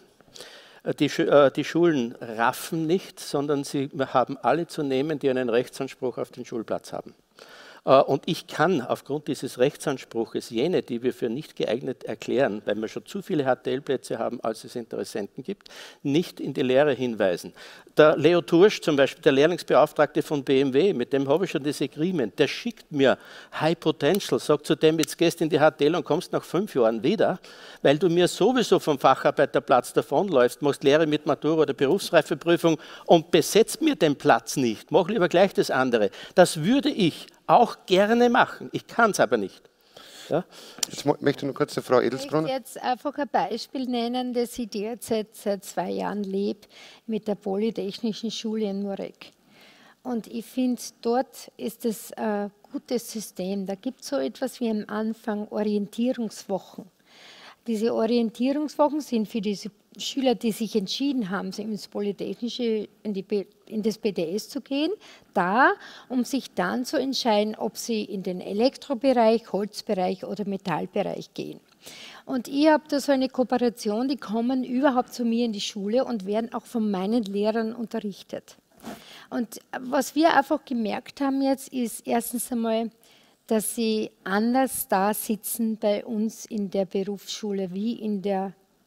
Die Schulen raffen nicht, sondern sie haben alle zu nehmen, die einen Rechtsanspruch auf den Schulplatz haben. Und ich kann aufgrund dieses Rechtsanspruches jene, die wir für nicht geeignet erklären, weil wir schon zu viele HTL-Plätze haben, als es Interessenten gibt, nicht in die Lehre hinweisen. Der Leo Tursch zum Beispiel, der Lehrlingsbeauftragte von BMW, mit dem habe ich schon das Agreement, der schickt mir High Potential, sagt zu dem, jetzt gehst du in die HTL und kommst nach 5 Jahren wieder, weil du mir sowieso vom Facharbeiterplatz davonläufst, machst Lehre mit Matura oder Berufsreifeprüfung und besetzt mir den Platz nicht, mach lieber gleich das andere. Das würde ich auch gerne machen. Ich kann es aber nicht. Ja? Jetzt möchte ich noch kurz die Frau Edelsbrunner. Ich möchte jetzt einfach ein Beispiel nennen, das ich derzeit seit 2 Jahren lebe mit der Polytechnischen Schule in Murek. Und ich finde, dort ist es ein gutes System. Da gibt es so etwas wie am Anfang Orientierungswochen. Diese Orientierungswochen sind für diese Schüler, die sich entschieden haben, ins Polytechnische, in das BTS zu gehen, da, um sich dann zu entscheiden, ob sie in den Elektrobereich, Holzbereich oder Metallbereich gehen. Und ich habe da so eine Kooperation, die kommen überhaupt zu mir in die Schule und werden auch von meinen Lehrern unterrichtet. Und was wir einfach gemerkt haben jetzt, ist erstens einmal, dass sie anders da sitzen bei uns in der Berufsschule wie in der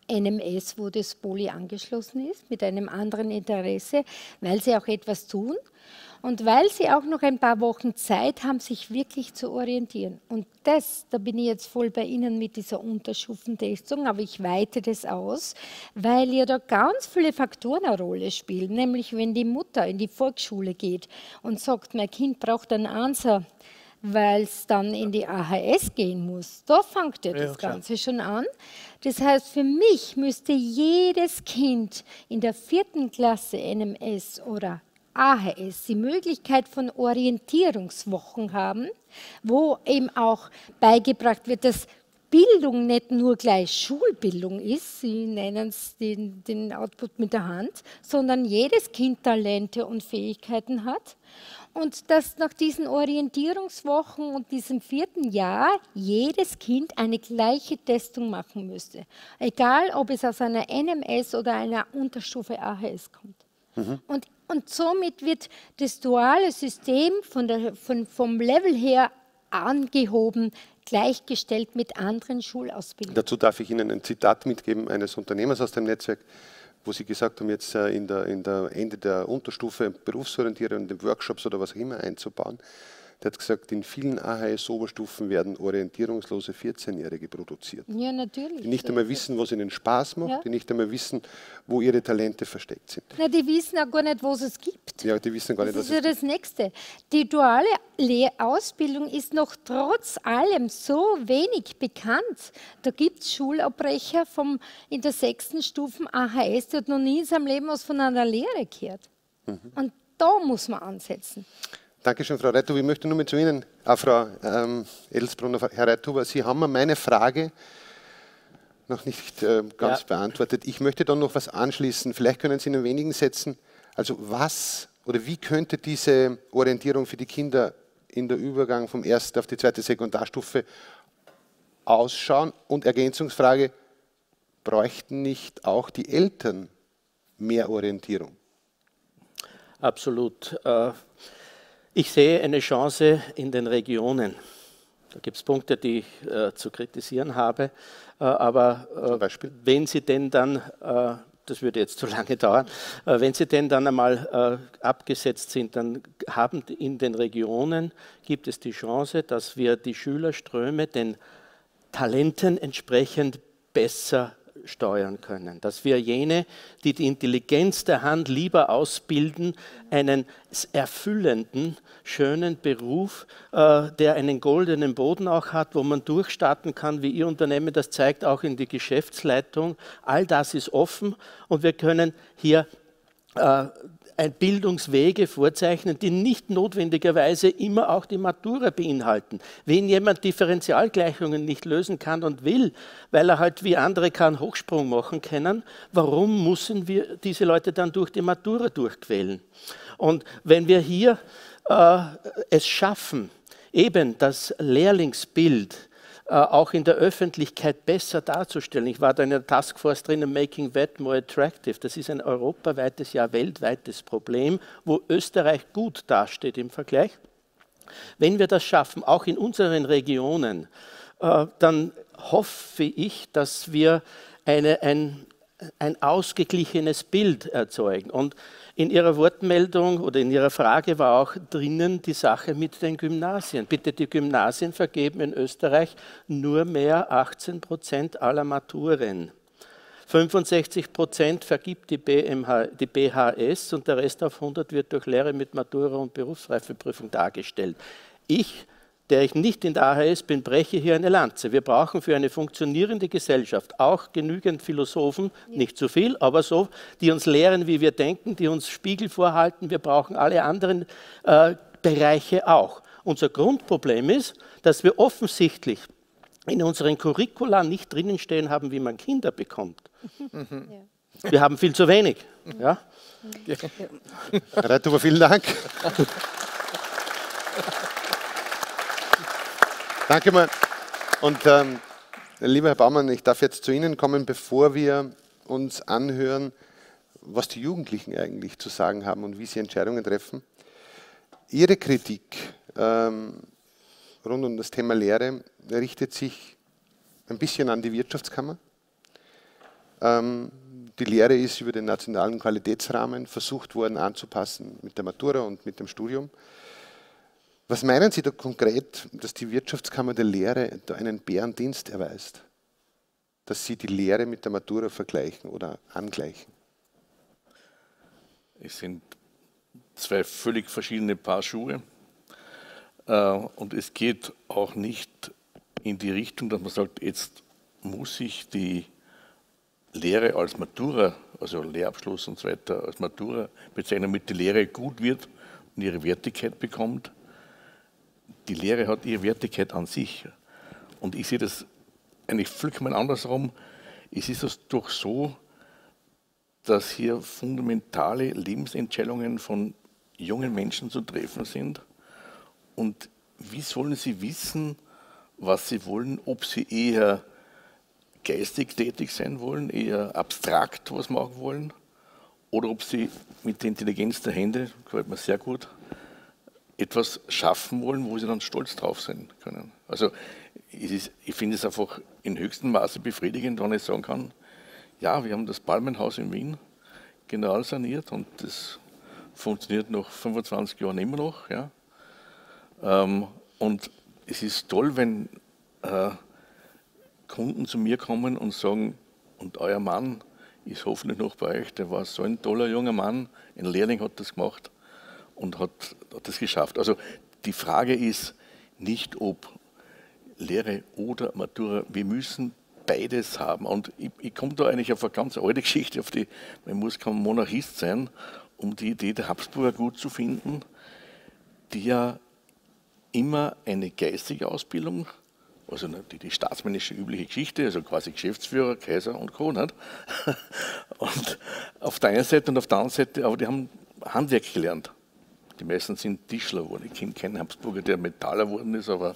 NMS, wo das Poly angeschlossen ist, mit einem anderen Interesse, weil sie auch etwas tun und weil sie auch noch ein paar Wochen Zeit haben, sich wirklich zu orientieren. Und da bin ich jetzt voll bei Ihnen mit dieser Unterstufentestung, aber ich weite das aus, weil ja da ganz viele Faktoren eine Rolle spielen, nämlich wenn die Mutter in die Volksschule geht und sagt, mein Kind braucht einen Answer, weil es dann in die AHS gehen muss. Da fängt ja das Ganze schon an. Das heißt, für mich müsste jedes Kind in der 4. Klasse NMS oder AHS die Möglichkeit von Orientierungswochen haben, wo eben auch beigebracht wird, dass Bildung nicht nur gleich Schulbildung ist, Sie nennen es den Output mit der Hand, sondern jedes Kind Talente und Fähigkeiten hat. Und dass nach diesen Orientierungswochen und diesem 4. Jahr jedes Kind eine gleiche Testung machen müsste. Egal, ob es aus einer NMS oder einer Unterstufe AHS kommt. Und somit wird das duale System vom Level her angehoben, gleichgestellt mit anderen Schulausbildungen. Dazu darf ich Ihnen ein Zitat mitgeben eines Unternehmers aus dem Netzwerk, wo Sie gesagt haben, jetzt in der Ende der Unterstufe Berufsorientierung und den Workshops oder was auch immer einzubauen. Der hat gesagt, in vielen AHS-Oberstufen werden orientierungslose 14-Jährige produziert. Ja, natürlich. Die nicht einmal wissen, was ihnen Spaß macht, die nicht einmal wissen, wo ihre Talente versteckt sind. Na, die wissen auch gar nicht, was es gibt. Ja, die wissen gar nicht, was es gibt. Das ist ja das Nächste. Die duale Ausbildung ist noch trotz allem so wenig bekannt. Da gibt es Schulabbrecher in der 6. Stufe AHS, der hat noch nie in seinem Leben was von einer Lehre gehört. Und da muss man ansetzen. Dankeschön, Frau Reithuber. Ich möchte nur mit zu Ihnen, Frau Edelsbrunner, Herr Reithuber, Sie haben mir meine Frage noch nicht ganz beantwortet. Ich möchte dann noch was anschließen. Vielleicht können Sie in wenigen Sätzen, also was oder wie könnte diese Orientierung für die Kinder in der Übergang vom 1. auf die 2. Sekundarstufe ausschauen? Und Ergänzungsfrage, bräuchten nicht auch die Eltern mehr Orientierung? Absolut. Ich sehe eine Chance in den Regionen. Da gibt es Punkte, die ich zu kritisieren habe. Aber wenn Sie denn dann, das würde jetzt zu lange dauern, wenn Sie denn dann einmal abgesetzt sind, dann haben in den Regionen, gibt es die Chance, dass wir die Schülerströme den Talenten entsprechend besser steuern können. Dass wir jene, die die Intelligenz der Hand lieber ausbilden, einen erfüllenden, schönen Beruf, der einen goldenen Boden auch hat, wo man durchstarten kann, wie Ihr Unternehmen das zeigt, auch in die Geschäftsleitung. All das ist offen und wir können hier Bildungswege vorzeichnen, die nicht notwendigerweise immer auch die Matura beinhalten. Wenn jemand Differentialgleichungen nicht lösen kann und will, weil er halt wie andere keinen Hochsprung machen können, warum müssen wir diese Leute dann durch die Matura durchquälen? Und wenn wir hier es schaffen, eben das Lehrlingsbild auch in der Öffentlichkeit besser darzustellen. Ich war da in der Taskforce drinnen, Making VET More Attractive. Das ist ein europaweites, ja weltweites Problem, wo Österreich gut dasteht im Vergleich. Wenn wir das schaffen, auch in unseren Regionen, dann hoffe ich, dass wir ein ausgeglichenes Bild erzeugen. Und in Ihrer Wortmeldung oder in Ihrer Frage war auch drinnen die Sache mit den Gymnasien. Bitte, die Gymnasien vergeben in Österreich nur mehr 18% aller Maturen. 65% vergibt die BHS und der Rest auf 100 wird durch Lehre mit Matura und Berufsreifeprüfung dargestellt. Der ich nicht in der AHS bin, breche hier eine Lanze. Wir brauchen für eine funktionierende Gesellschaft auch genügend Philosophen, nicht zu viel, aber so, die uns lehren, wie wir denken, die uns Spiegel vorhalten. Wir brauchen alle anderen Bereiche auch. Unser Grundproblem ist, dass wir offensichtlich in unseren Curricula nicht drinnen stehen haben, wie man Kinder bekommt. Wir haben viel zu wenig. Ja? Herr Reithuber, vielen Dank. Danke mal. Und lieber Herr Baumann, ich darf jetzt zu Ihnen kommen, bevor wir uns anhören, was die Jugendlichen eigentlich zu sagen haben und wie sie Entscheidungen treffen. Ihre Kritik rund um das Thema Lehre richtet sich ein bisschen an die Wirtschaftskammer. Die Lehre ist über den nationalen Qualitätsrahmen versucht worden anzupassen mit der Matura und mit dem Studium. Was meinen Sie da konkret, dass die Wirtschaftskammer der Lehre da einen Bärendienst erweist? Dass Sie die Lehre mit der Matura vergleichen oder angleichen? Es sind zwei völlig verschiedene Paar Schuhe. Und es geht auch nicht in die Richtung, dass man sagt, jetzt muss ich die Lehre als Matura, also Lehrabschluss und so weiter, als Matura bezeichnen, damit die Lehre gut wird und ihre Wertigkeit bekommt. Die Lehre hat ihre Wertigkeit an sich. Und ich sehe das eigentlich vollkommen andersrum. Es ist es doch so, dass hier fundamentale Lebensentscheidungen von jungen Menschen zu treffen sind. Und wie sollen sie wissen, was sie wollen, ob sie eher geistig tätig sein wollen, eher abstrakt was machen wollen, oder ob sie mit der Intelligenz der Hände, gefällt mir sehr gut, etwas schaffen wollen, wo sie dann stolz drauf sein können. Also ich finde es einfach in höchstem Maße befriedigend, wenn ich sagen kann, ja, wir haben das Palmenhaus in Wien general saniert und das funktioniert nach 25 Jahren immer noch. Ja. Und es ist toll, wenn Kunden zu mir kommen und sagen, und euer Mann ist hoffentlich noch bei euch, der war so ein toller junger Mann, ein Lehrling hat das gemacht und hat das geschafft. Also die Frage ist nicht, ob Lehre oder Matura, wir müssen beides haben. Und ich komme da eigentlich auf eine ganz alte Geschichte, auf die, man muss kein Monarchist sein, um die Idee der Habsburger gut zu finden, die ja immer eine geistige Ausbildung, also die staatsmännische übliche Geschichte, also quasi Geschäftsführer, Kaiser und Co. Nicht? Und auf der einen Seite und auf der anderen Seite, aber die haben Handwerk gelernt. Die meisten sind Tischler geworden. Ich kenne keinen Habsburger, der Metaller geworden ist, aber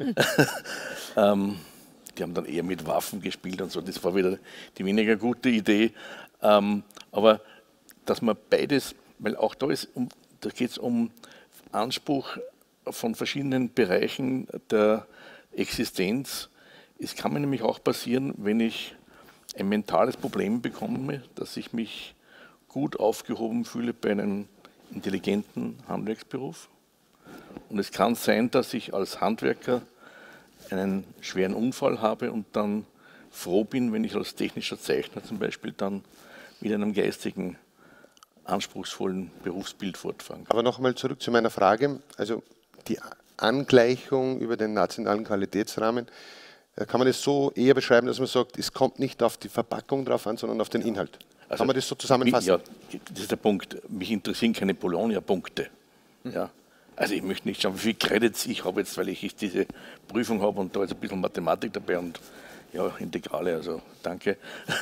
die haben dann eher mit Waffen gespielt und so. Das war wieder die weniger gute Idee. Aber dass man beides, weil auch da geht es um Anspruch von verschiedenen Bereichen der Existenz. Es kann mir nämlich auch passieren, wenn ich ein mentales Problem bekomme, dass ich mich gut aufgehoben fühle bei einem intelligenten Handwerksberuf. Und es kann sein, dass ich als Handwerker einen schweren Unfall habe und dann froh bin, wenn ich als technischer Zeichner zum Beispiel dann mit einem geistigen, anspruchsvollen Berufsbild fortfahren kann. Aber nochmal zurück zu meiner Frage. Also die Angleichung über den nationalen Qualitätsrahmen, kann man das so eher beschreiben, dass man sagt, es kommt nicht auf die Verpackung drauf an, sondern auf den Inhalt. Also, kann man das so zusammenfassen? Ja, das ist der Punkt. Mich interessieren keine Bologna-Punkte. Ja. Also ich möchte nicht schauen, wie viele Credits ich habe jetzt, weil ich diese Prüfung habe und da ist ein bisschen Mathematik dabei und ja, Integrale, also danke.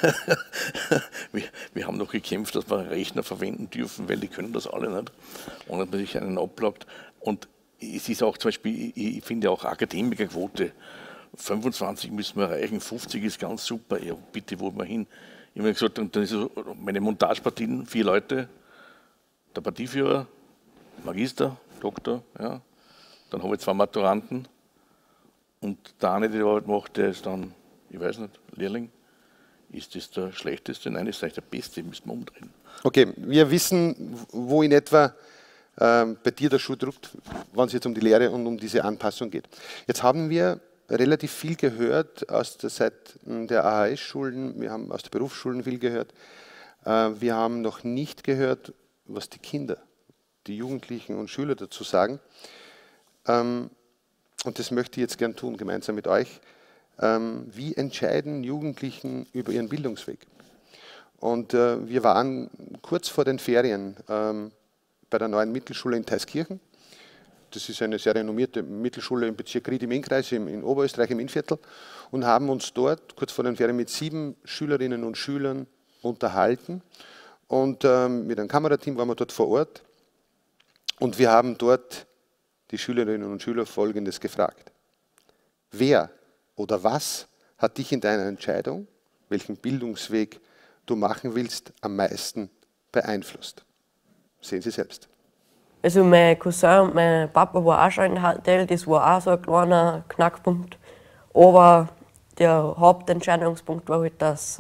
wir haben noch gekämpft, dass wir Rechner verwenden dürfen, weil die können das alle nicht, ohne dass man sich einen ablagt. Und es ist auch zum Beispiel, ich finde auch Akademikerquote, 25 müssen wir erreichen, 50 ist ganz super, ja bitte, wo wir hin? Ich habe mir gesagt, und dann ist so, meine Montagepartien, 4 Leute, der Partieführer, Magister, Doktor, ja. Dann habe ich 2 Maturanten und der eine, der die Arbeit macht, der ist dann, ich weiß nicht, Lehrling. Ist das der schlechteste? Nein, das ist eigentlich der beste, müssen wir umdrehen. Okay, wir wissen, wo in etwa bei dir der Schuh drückt, wenn es jetzt um die Lehre und um diese Anpassung geht. Jetzt haben wir relativ viel gehört aus der Seite der AHS-Schulen, wir haben aus der Berufsschulen viel gehört. Wir haben noch nicht gehört, was die Kinder, die Jugendlichen und Schüler dazu sagen. Und das möchte ich jetzt gern tun, gemeinsam mit euch. Wie entscheiden Jugendlichen über ihren Bildungsweg? Und wir waren kurz vor den Ferien bei der neuen Mittelschule in Theiskirchen. Das ist eine sehr renommierte Mittelschule im Bezirk Ried im Innkreis in Oberösterreich im Innviertel und haben uns dort kurz vor den Ferien mit 7 Schülerinnen und Schülern unterhalten. Und mit einem Kamerateam waren wir dort vor Ort und wir haben dort die Schülerinnen und Schüler Folgendes gefragt. Wer oder was hat dich in deiner Entscheidung, welchen Bildungsweg du machen willst, am meisten beeinflusst? Sehen Sie selbst. Also mein Cousin und mein Papa war auch schon in HTL, das war auch so ein kleiner Knackpunkt. Aber der Hauptentscheidungspunkt war halt, dass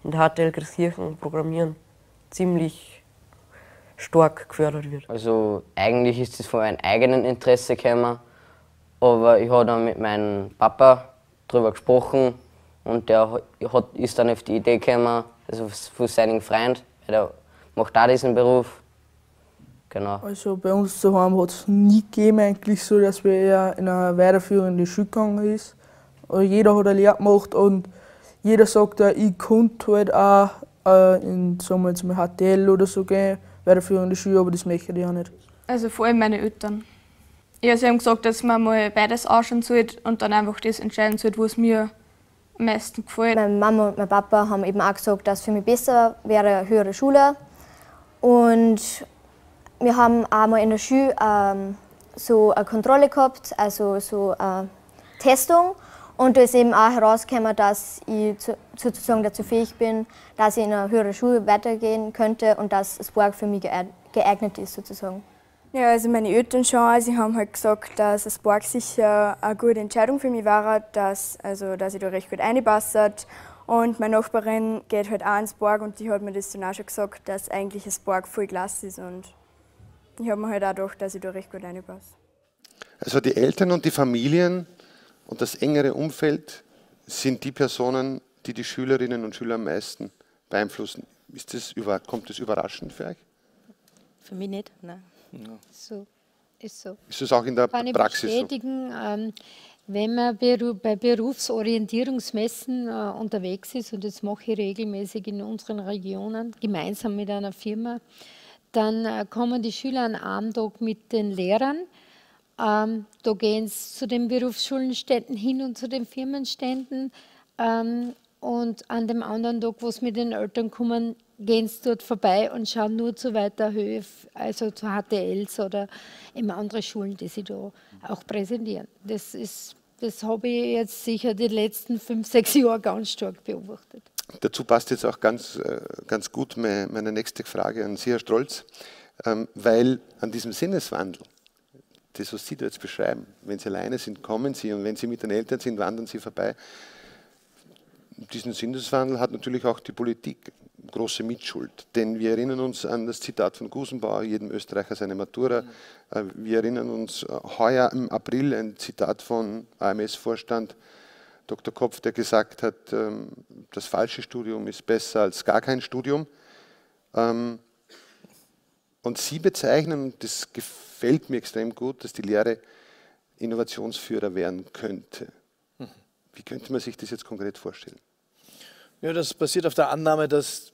in der HTL Christkirchen Programmieren ziemlich stark gefördert wird. Also eigentlich ist es von meinem eigenen Interesse gekommen, aber ich habe dann mit meinem Papa darüber gesprochen und der ist dann auf die Idee gekommen, also von seinem Freund, der macht auch diesen Beruf. Genau. Also bei uns zu Hause hat es nie gegeben, eigentlich so, dass wir eher in eine weiterführende Schule gegangen ist. Also jeder hat eine Lehre gemacht und jeder sagt, ich könnte halt auch in sagen wir jetzt mal HTL oder so gehen, weiterführende Schule, aber das möchte ich auch nicht. Also vor allem meine Eltern. Ja, sie haben gesagt, dass man mal beides anschauen sollte und dann einfach das entscheiden sollte, wo es mir am meisten gefällt. Meine Mama und mein Papa haben eben auch gesagt, dass für mich besser wäre eine höhere Schule. Und wir haben auch mal in der Schule so eine Kontrolle gehabt, also so eine Testung. Und da ist eben auch herausgekommen, dass ich sozusagen dazu fähig bin, dass ich in eine höhere Schule weitergehen könnte und dass das Borg für mich geeignet ist sozusagen. Ja, also meine Eltern schon, sie haben halt gesagt, dass das Borg sicher eine gute Entscheidung für mich war, dass ich da recht gut reinpasse. Und meine Nachbarin geht halt auch ins Borg und die hat mir das dann auch schon gesagt, dass eigentlich das Borg voll klasse ist und ich habe mir halt auch gedacht, dass ich da recht gut reinpasse. Also die Eltern und die Familien und das engere Umfeld sind die Personen, die die Schülerinnen und Schüler am meisten beeinflussen. Kommt das überraschend für euch? Für mich nicht, nein. Ja. So, ist so. Ist das auch in der Kann Praxis ich bestätigen, wenn man bei Berufsorientierungsmessen unterwegs ist, und das mache ich regelmäßig in unseren Regionen, gemeinsam mit einer Firma, dann kommen die Schüler an einem Tag mit den Lehrern. Da gehen sie zu den Berufsschulenständen hin und zu den Firmenständen. Und an dem anderen Tag, wo sie mit den Eltern kommen, gehen sie dort vorbei und schauen nur zu weiter Höhe, also zu HTLs oder eben andere Schulen, die sie da auch präsentieren. Das habe ich jetzt sicher die letzten 5, 6 Jahre ganz stark beobachtet. Dazu passt jetzt auch ganz gut meine nächste Frage an Sie, Herr Strolz, weil an diesem Sinneswandel, das, was Sie da jetzt beschreiben, wenn Sie alleine sind, kommen Sie und wenn Sie mit den Eltern sind, wandern Sie vorbei. Diesen Sinneswandel hat natürlich auch die Politik große Mitschuld, denn wir erinnern uns an das Zitat von Gusenbauer, jedem Österreicher seine Matura. Wir erinnern uns heuer im April ein Zitat von AMS-Vorstand Dr. Kopf, der gesagt hat, das falsche Studium ist besser als gar kein Studium. Und Sie bezeichnen, und das gefällt mir extrem gut, dass die Lehre Innovationsführer werden könnte. Wie könnte man sich das jetzt konkret vorstellen? Ja, das basiert auf der Annahme, dass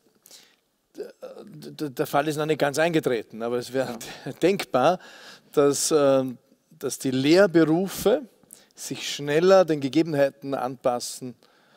der Fall ist noch nicht ganz eingetreten, aber es wäre denkbar, dass die Lehrberufe sich schneller den Gegebenheiten anpassen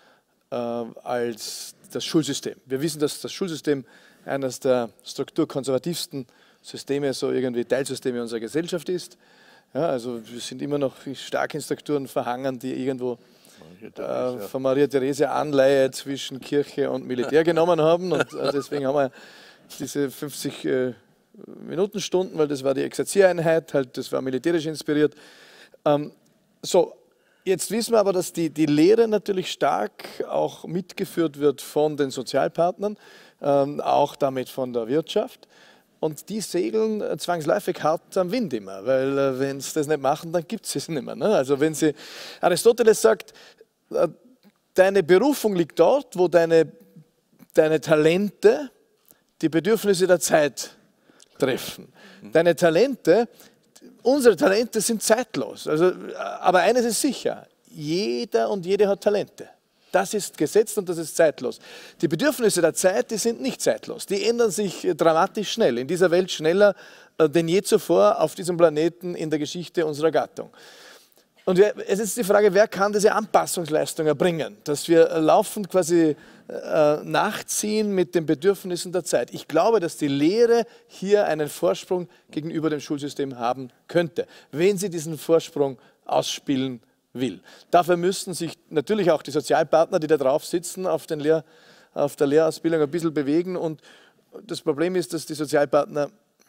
als das Schulsystem. Wir wissen, dass das Schulsystem eines der strukturkonservativsten Systeme, so irgendwie Teilsysteme unserer Gesellschaft ist. Ja, also wir sind immer noch stark in Strukturen verhangen, die irgendwo von Maria Theresia Anleihe zwischen Kirche und Militär genommen haben. Und deswegen haben wir diese 50 Minutenstunden, weil das war die Exerziereinheit, halt, das war militärisch inspiriert. So, jetzt wissen wir aber, dass die Lehre natürlich stark auch mitgeführt wird von den Sozialpartnern, auch damit von der Wirtschaft. Und die segeln zwangsläufig hart am Wind immer, weil wenn sie das nicht machen, dann gibt es es nicht mehr. Ne? Also wenn sie, Aristoteles sagt, deine Berufung liegt dort, wo deine Talente die Bedürfnisse der Zeit treffen. Deine Talente, unsere Talente sind zeitlos. Also, aber eines ist sicher, jeder und jede hat Talente. Das ist gesetzt und das ist zeitlos. Die Bedürfnisse der Zeit, die sind nicht zeitlos. Die ändern sich dramatisch schnell, in dieser Welt schneller denn je zuvor auf diesem Planeten in der Geschichte unserer Gattung. Und es ist die Frage, wer kann diese Anpassungsleistung erbringen, dass wir laufend quasi nachziehen mit den Bedürfnissen der Zeit. Ich glaube, dass die Lehre hier einen Vorsprung gegenüber dem Schulsystem haben könnte, wenn sie diesen Vorsprung ausspielen will. Dafür müssten sich natürlich auch die Sozialpartner, die da drauf sitzen, auf der Lehrausbildung ein bisschen bewegen. Und das Problem ist, dass die Sozialpartner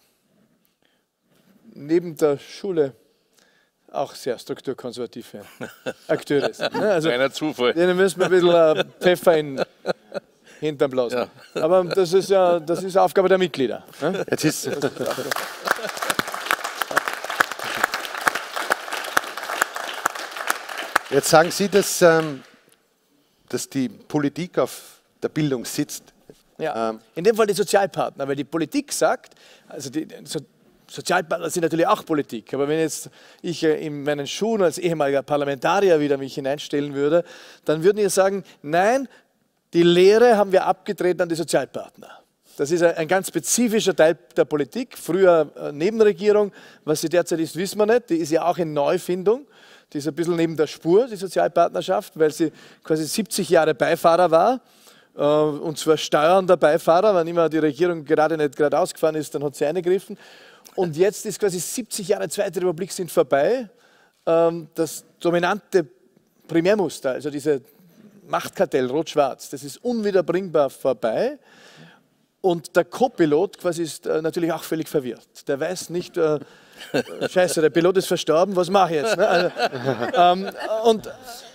neben der Schule auch sehr strukturkonservative Akteure sind. Also, Reiner Zufall. Denen müssen wir ein bisschen Pfeffer in hinterm Blasen. Ja. Aber das ist ja Aufgabe der Mitglieder. Ne? Jetzt sagen Sie, dass die Politik auf der Bildung sitzt. Ja. In dem Fall die Sozialpartner, weil die Politik sagt, also die Sozialpartner sind natürlich auch Politik, aber wenn jetzt ich in meinen Schuhen als ehemaliger Parlamentarier wieder mich hineinstellen würde, dann würden die sagen, nein, die Lehre haben wir abgetreten an die Sozialpartner. Das ist ein ganz spezifischer Teil der Politik, früher Nebenregierung, was sie derzeit ist, wissen wir nicht, die ist ja auch in Neufindung. Die ist ein bisschen neben der Spur, die Sozialpartnerschaft, weil sie quasi 70 Jahre Beifahrer war. Und zwar steuernder Beifahrer, wenn immer die Regierung nicht gerade ausgefahren ist, dann hat sie eingegriffen. Und jetzt ist quasi 70 Jahre Zweite Republik sind vorbei. Das dominante Primärmuster, also diese Machtkartell Rot-Schwarz, das ist unwiederbringbar vorbei. Und der Co-Pilot quasi ist natürlich auch völlig verwirrt. Der weiß nicht, Scheiße, der Pilot ist verstorben, was mache ich jetzt? Ne? Also, und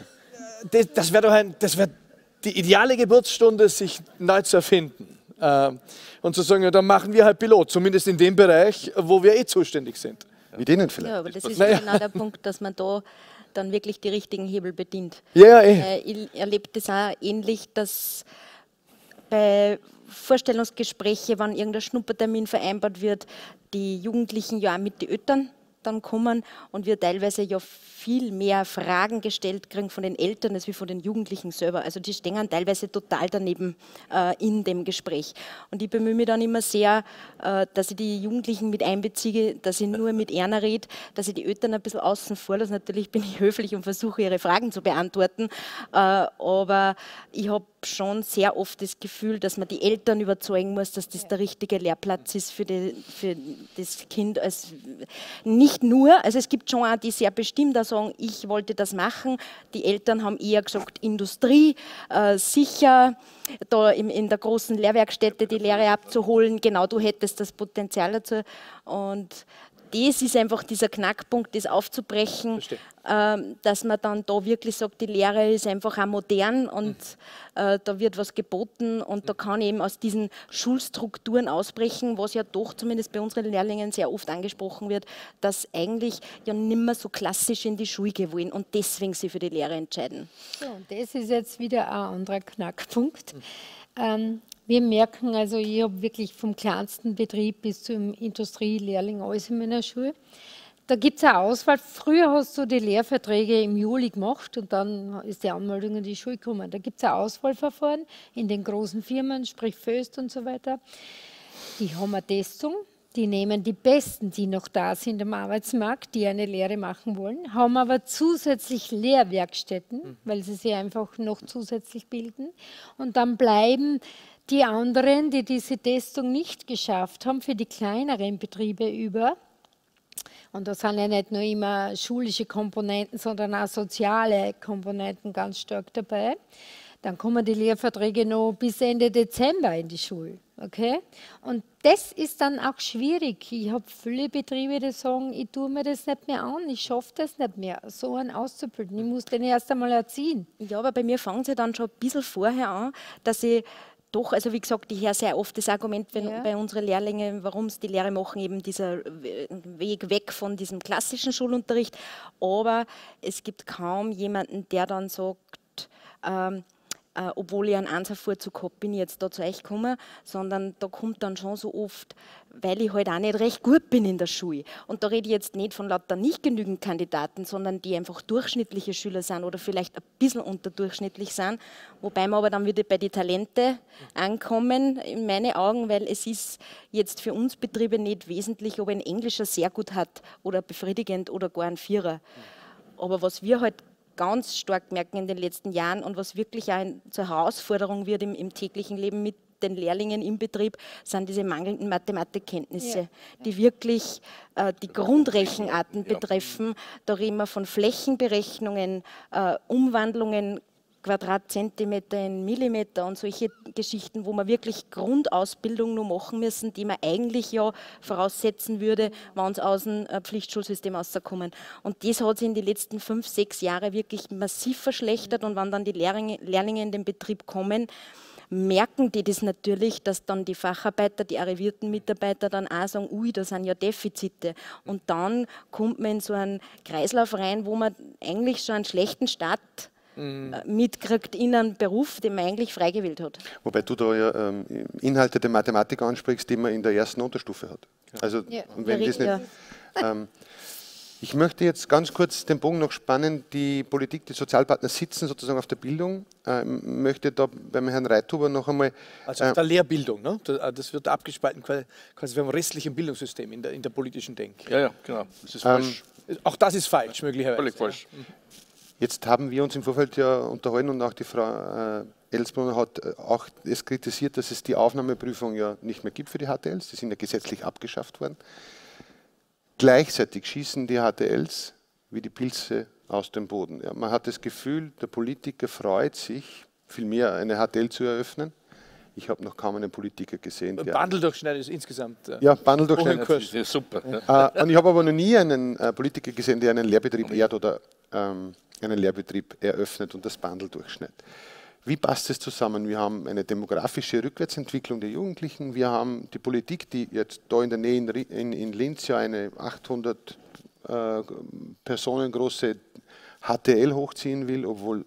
das wäre die ideale Geburtsstunde, sich neu zu erfinden. Und zu sagen, ja, dann machen wir halt Pilot, zumindest in dem Bereich, wo wir zuständig sind. Mit denen vielleicht. Ja, aber das ist genau der Punkt, dass man da dann wirklich die richtigen Hebel bedient. Ja, ich erlebe das auch ähnlich, dass bei Vorstellungsgesprächen, wenn irgendein Schnuppertermin vereinbart wird, die Jugendlichen ja auch mit den Eltern dann kommen und wir teilweise ja viel mehr Fragen gestellt kriegen von den Eltern als wie von den Jugendlichen selber. Also die stehen teilweise total daneben in dem Gespräch. Und ich bemühe mich dann immer sehr, dass ich die Jugendlichen mit einbeziehe, dass ich nur mit einer rede, dass ich die Eltern ein bisschen außen vor lasse. Natürlich bin ich höflich und versuche, ihre Fragen zu beantworten, aber ich habe schon sehr oft das Gefühl, dass man die Eltern überzeugen muss, dass das der richtige Lehrplatz ist für das Kind. Nicht nur, also es gibt schon auch die sehr bestimmt sagen, ich wollte das machen. Die Eltern haben eher gesagt, Industrie, sicher, da in der großen Lehrwerkstätte die Lehre abzuholen, genau, du hättest das Potenzial dazu. Und das ist einfach dieser Knackpunkt, das aufzubrechen, dass man dann da wirklich sagt, die Lehre ist einfach auch modern und da wird was geboten und da kann ich eben aus diesen Schulstrukturen ausbrechen, was ja doch zumindest bei unseren Lehrlingen sehr oft angesprochen wird, dass eigentlich ja nicht mehr so klassisch in die Schule gehen wollen und deswegen sie für die Lehre entscheiden. Ja, und das ist jetzt wieder ein anderer Knackpunkt. Wir merken, also ich habe wirklich vom kleinsten Betrieb bis zum Industrielehrling alles in meiner Schule. Da gibt es eine Auswahl. Früher hast du die Lehrverträge im Juli gemacht und dann ist die Anmeldung in die Schule gekommen. Da gibt es ein Auswahlverfahren in den großen Firmen, sprich Föst und so weiter. Die haben eine Testung, die nehmen die Besten, die noch da sind am Arbeitsmarkt, die eine Lehre machen wollen, haben aber zusätzlich Lehrwerkstätten, weil sie sich einfach noch zusätzlich bilden. Und dann bleiben die anderen, die diese Testung nicht geschafft haben, für die kleineren Betriebe über. Und da sind ja nicht nur immer schulische Komponenten, sondern auch soziale Komponenten ganz stark dabei. Dann kommen die Lehrverträge noch bis Ende Dezember in die Schule. Okay? Und das ist dann auch schwierig. Ich habe viele Betriebe, die sagen, ich tue mir das nicht mehr an, ich schaffe das nicht mehr, so einen auszubilden. Ich muss den erst einmal erziehen. Ja, aber bei mir fangen sie dann schon ein bisschen vorher an, dass ich doch, also wie gesagt, ich höre sehr oft das Argument bei unseren Lehrlingen, warum sie die Lehre machen, eben dieser Weg weg von diesem klassischen Schulunterricht. Aber es gibt kaum jemanden, der dann sagt, obwohl ich einen Einservorzug habe, bin ich jetzt da zu euch gekommen, sondern da kommt dann schon so oft, weil ich halt auch nicht recht gut bin in der Schule. Und da rede ich jetzt nicht von lauter nicht genügend Kandidaten, sondern die einfach durchschnittliche Schüler sind oder vielleicht ein bisschen unterdurchschnittlich sind, wobei wir aber dann wieder bei den Talente ankommen, in meinen Augen, weil es ist jetzt für uns Betriebe nicht wesentlich, ob ein Englischer sehr gut hat oder befriedigend oder gar ein Vierer. Aber was wir halt ganz stark merken in den letzten Jahren und was wirklich auch zur Herausforderung wird im täglichen Leben mit den Lehrlingen im Betrieb, sind diese mangelnden Mathematikkenntnisse, die wirklich die Grundrechenarten betreffen. Da reden wir von Flächenberechnungen, Umwandlungen Quadratzentimeter in Millimeter und solche Geschichten, wo wir wirklich Grundausbildung noch machen müssen, die man eigentlich ja voraussetzen würde, wenn sie aus dem Pflichtschulsystem rauskommen. Und das hat sich in den letzten 5, 6 Jahren wirklich massiv verschlechtert und wenn dann die Lehrlinge in den Betrieb kommen, merken die das natürlich, dass dann die Facharbeiter, die arrivierten Mitarbeiter dann auch sagen, ui, da sind ja Defizite. Und dann kommt man in so einen Kreislauf rein, wo man eigentlich schon einen schlechten Start mitkriegt in einen Beruf, den man eigentlich frei gewählt hat. Wobei du da ja Inhalte der Mathematik ansprichst, die man in der ersten Unterstufe hat. Also wenn das nicht... Ich möchte jetzt ganz kurz den Bogen noch spannen. Die Politik, die Sozialpartner sitzen sozusagen auf der Bildung. Möchte da beim Herrn Reithuber noch einmal... Also auf der Lehrbildung, ne? Das wird abgespalten quasi vom restlichen Bildungssystem in der politischen Denke. Ja, genau. Das ist falsch. Auch das ist falsch, möglicherweise. Völlig falsch. Jetzt haben wir uns im Vorfeld ja unterhalten und auch die Frau Elsbrunner hat auch es kritisiert, dass es die Aufnahmeprüfung ja nicht mehr gibt für die HTLs. Die sind ja gesetzlich abgeschafft worden. Gleichzeitig schießen die HTLs wie die Pilze aus dem Boden. Ja, man hat das Gefühl, der Politiker freut sich, viel mehr eine HTL zu eröffnen. Ich habe noch kaum einen Politiker gesehen. Bandeldurchschnitt ist insgesamt. Ja, Bandeldurchschnitt. Das ist super. Ja. Und ich habe aber noch nie einen Politiker gesehen, der einen Lehrbetrieb ehrt oder einen Lehrbetrieb eröffnet und das Bandeldurchschnitt. Wie passt es zusammen? Wir haben eine demografische Rückwärtsentwicklung der Jugendlichen. Wir haben die Politik, die jetzt da in der Nähe in Linz ja eine 800 Personen große HTL hochziehen will, obwohl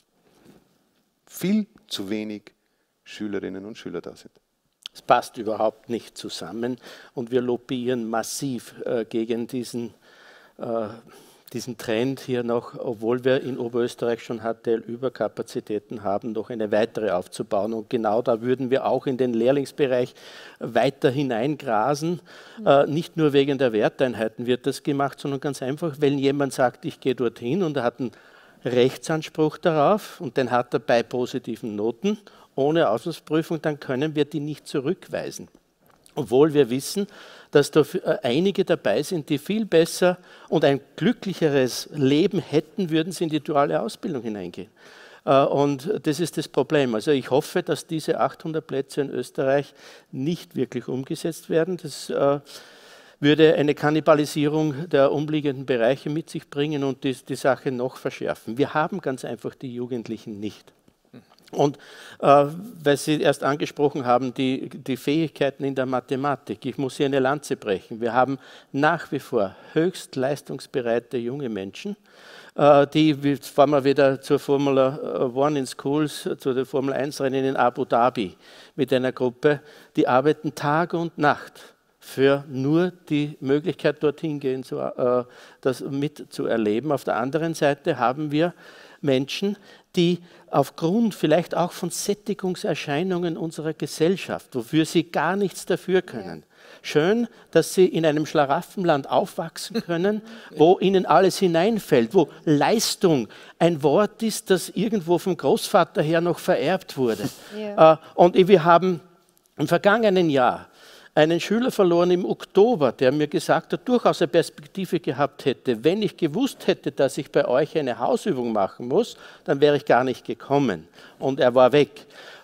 viel zu wenig Schülerinnen und Schüler da sind. Es passt überhaupt nicht zusammen und wir lobbyieren massiv gegen diesen Trend hier noch, obwohl wir in Oberösterreich schon HTL-Überkapazitäten haben, noch eine weitere aufzubauen. Und genau da würden wir auch in den Lehrlingsbereich weiter hineingrasen. Nicht nur wegen der Werteinheiten wird das gemacht, sondern ganz einfach, wenn jemand sagt, ich gehe dorthin und er hat einen Rechtsanspruch darauf und den hat er bei positiven Noten, ohne Auslandsprüfung, dann können wir die nicht zurückweisen. Obwohl wir wissen, dass da einige dabei sind, die viel besser und ein glücklicheres Leben hätten, würden sie in die duale Ausbildung hineingehen. Und das ist das Problem. Also ich hoffe, dass diese 800 Plätze in Österreich nicht wirklich umgesetzt werden. Das würde eine Kannibalisierung der umliegenden Bereiche mit sich bringen und die Sache noch verschärfen. Wir haben ganz einfach die Jugendlichen nicht. Und weil Sie erst angesprochen haben, die Fähigkeiten in der Mathematik, ich muss hier eine Lanze brechen. Wir haben nach wie vor höchst leistungsbereite junge Menschen, die, jetzt fahren wir wieder zur Formula One in Schools, zu den Formel 1 Rennen in Abu Dhabi mit einer Gruppe, die arbeiten Tag und Nacht für nur die Möglichkeit, dorthin gehen, das mitzuerleben. Auf der anderen Seite haben wir Menschen, die aufgrund vielleicht auch von Sättigungserscheinungen unserer Gesellschaft, wofür sie gar nichts dafür können. Schön, dass sie in einem Schlaraffenland aufwachsen können, wo ihnen alles hineinfällt, wo Leistung ein Wort ist, das irgendwo vom Großvater her noch vererbt wurde. Ja. Und wir haben im vergangenen Jahr einen Schüler verloren im Oktober, der mir gesagt hat, durchaus eine Perspektive gehabt hätte. Wenn ich gewusst hätte, dass ich bei euch eine Hausübung machen muss, dann wäre ich gar nicht gekommen. Und er war weg.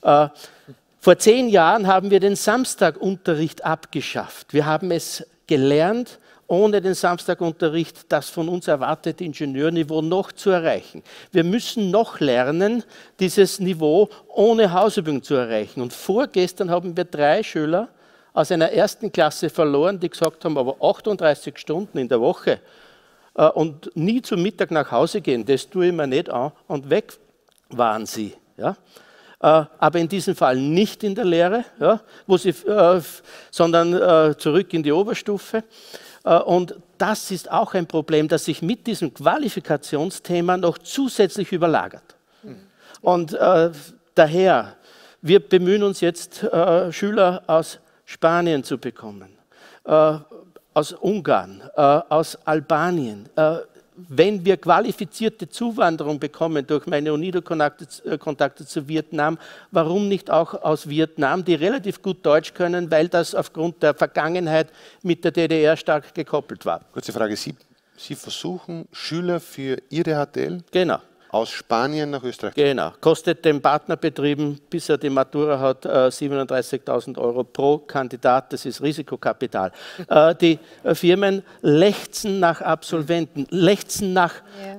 Vor 10 Jahren haben wir den Samstagunterricht abgeschafft. Wir haben es gelernt, ohne den Samstagunterricht das von uns erwartete Ingenieurniveau noch zu erreichen. Wir müssen noch lernen, dieses Niveau ohne Hausübung zu erreichen. Und vorgestern haben wir 3 Schüler aus einer 1. Klasse verloren, die gesagt haben, aber 38 Stunden in der Woche und nie zum Mittag nach Hause gehen, das tue ich mir nicht an, und weg waren sie. Ja? Aber in diesem Fall nicht in der Lehre, ja, sondern zurück in die Oberstufe. Und das ist auch ein Problem, das sich mit diesem Qualifikationsthema noch zusätzlich überlagert. Und daher, wir bemühen uns jetzt, Schüler aus Spanien zu bekommen, aus Ungarn, aus Albanien. Wenn wir qualifizierte Zuwanderung bekommen durch meine UNIDO-Kontakte zu Vietnam, warum nicht auch aus Vietnam, die relativ gut Deutsch können, weil das aufgrund der Vergangenheit mit der DDR stark gekoppelt war. Kurze Frage, Sie versuchen Schüler für Ihre HTL? Genau. aus Spanien nach Österreich. Genau, kostet den Partnerbetrieben, bis er die Matura hat, 37.000 € pro Kandidat, das ist Risikokapital. Die Firmen lechzen nach Absolventen, lechzen nach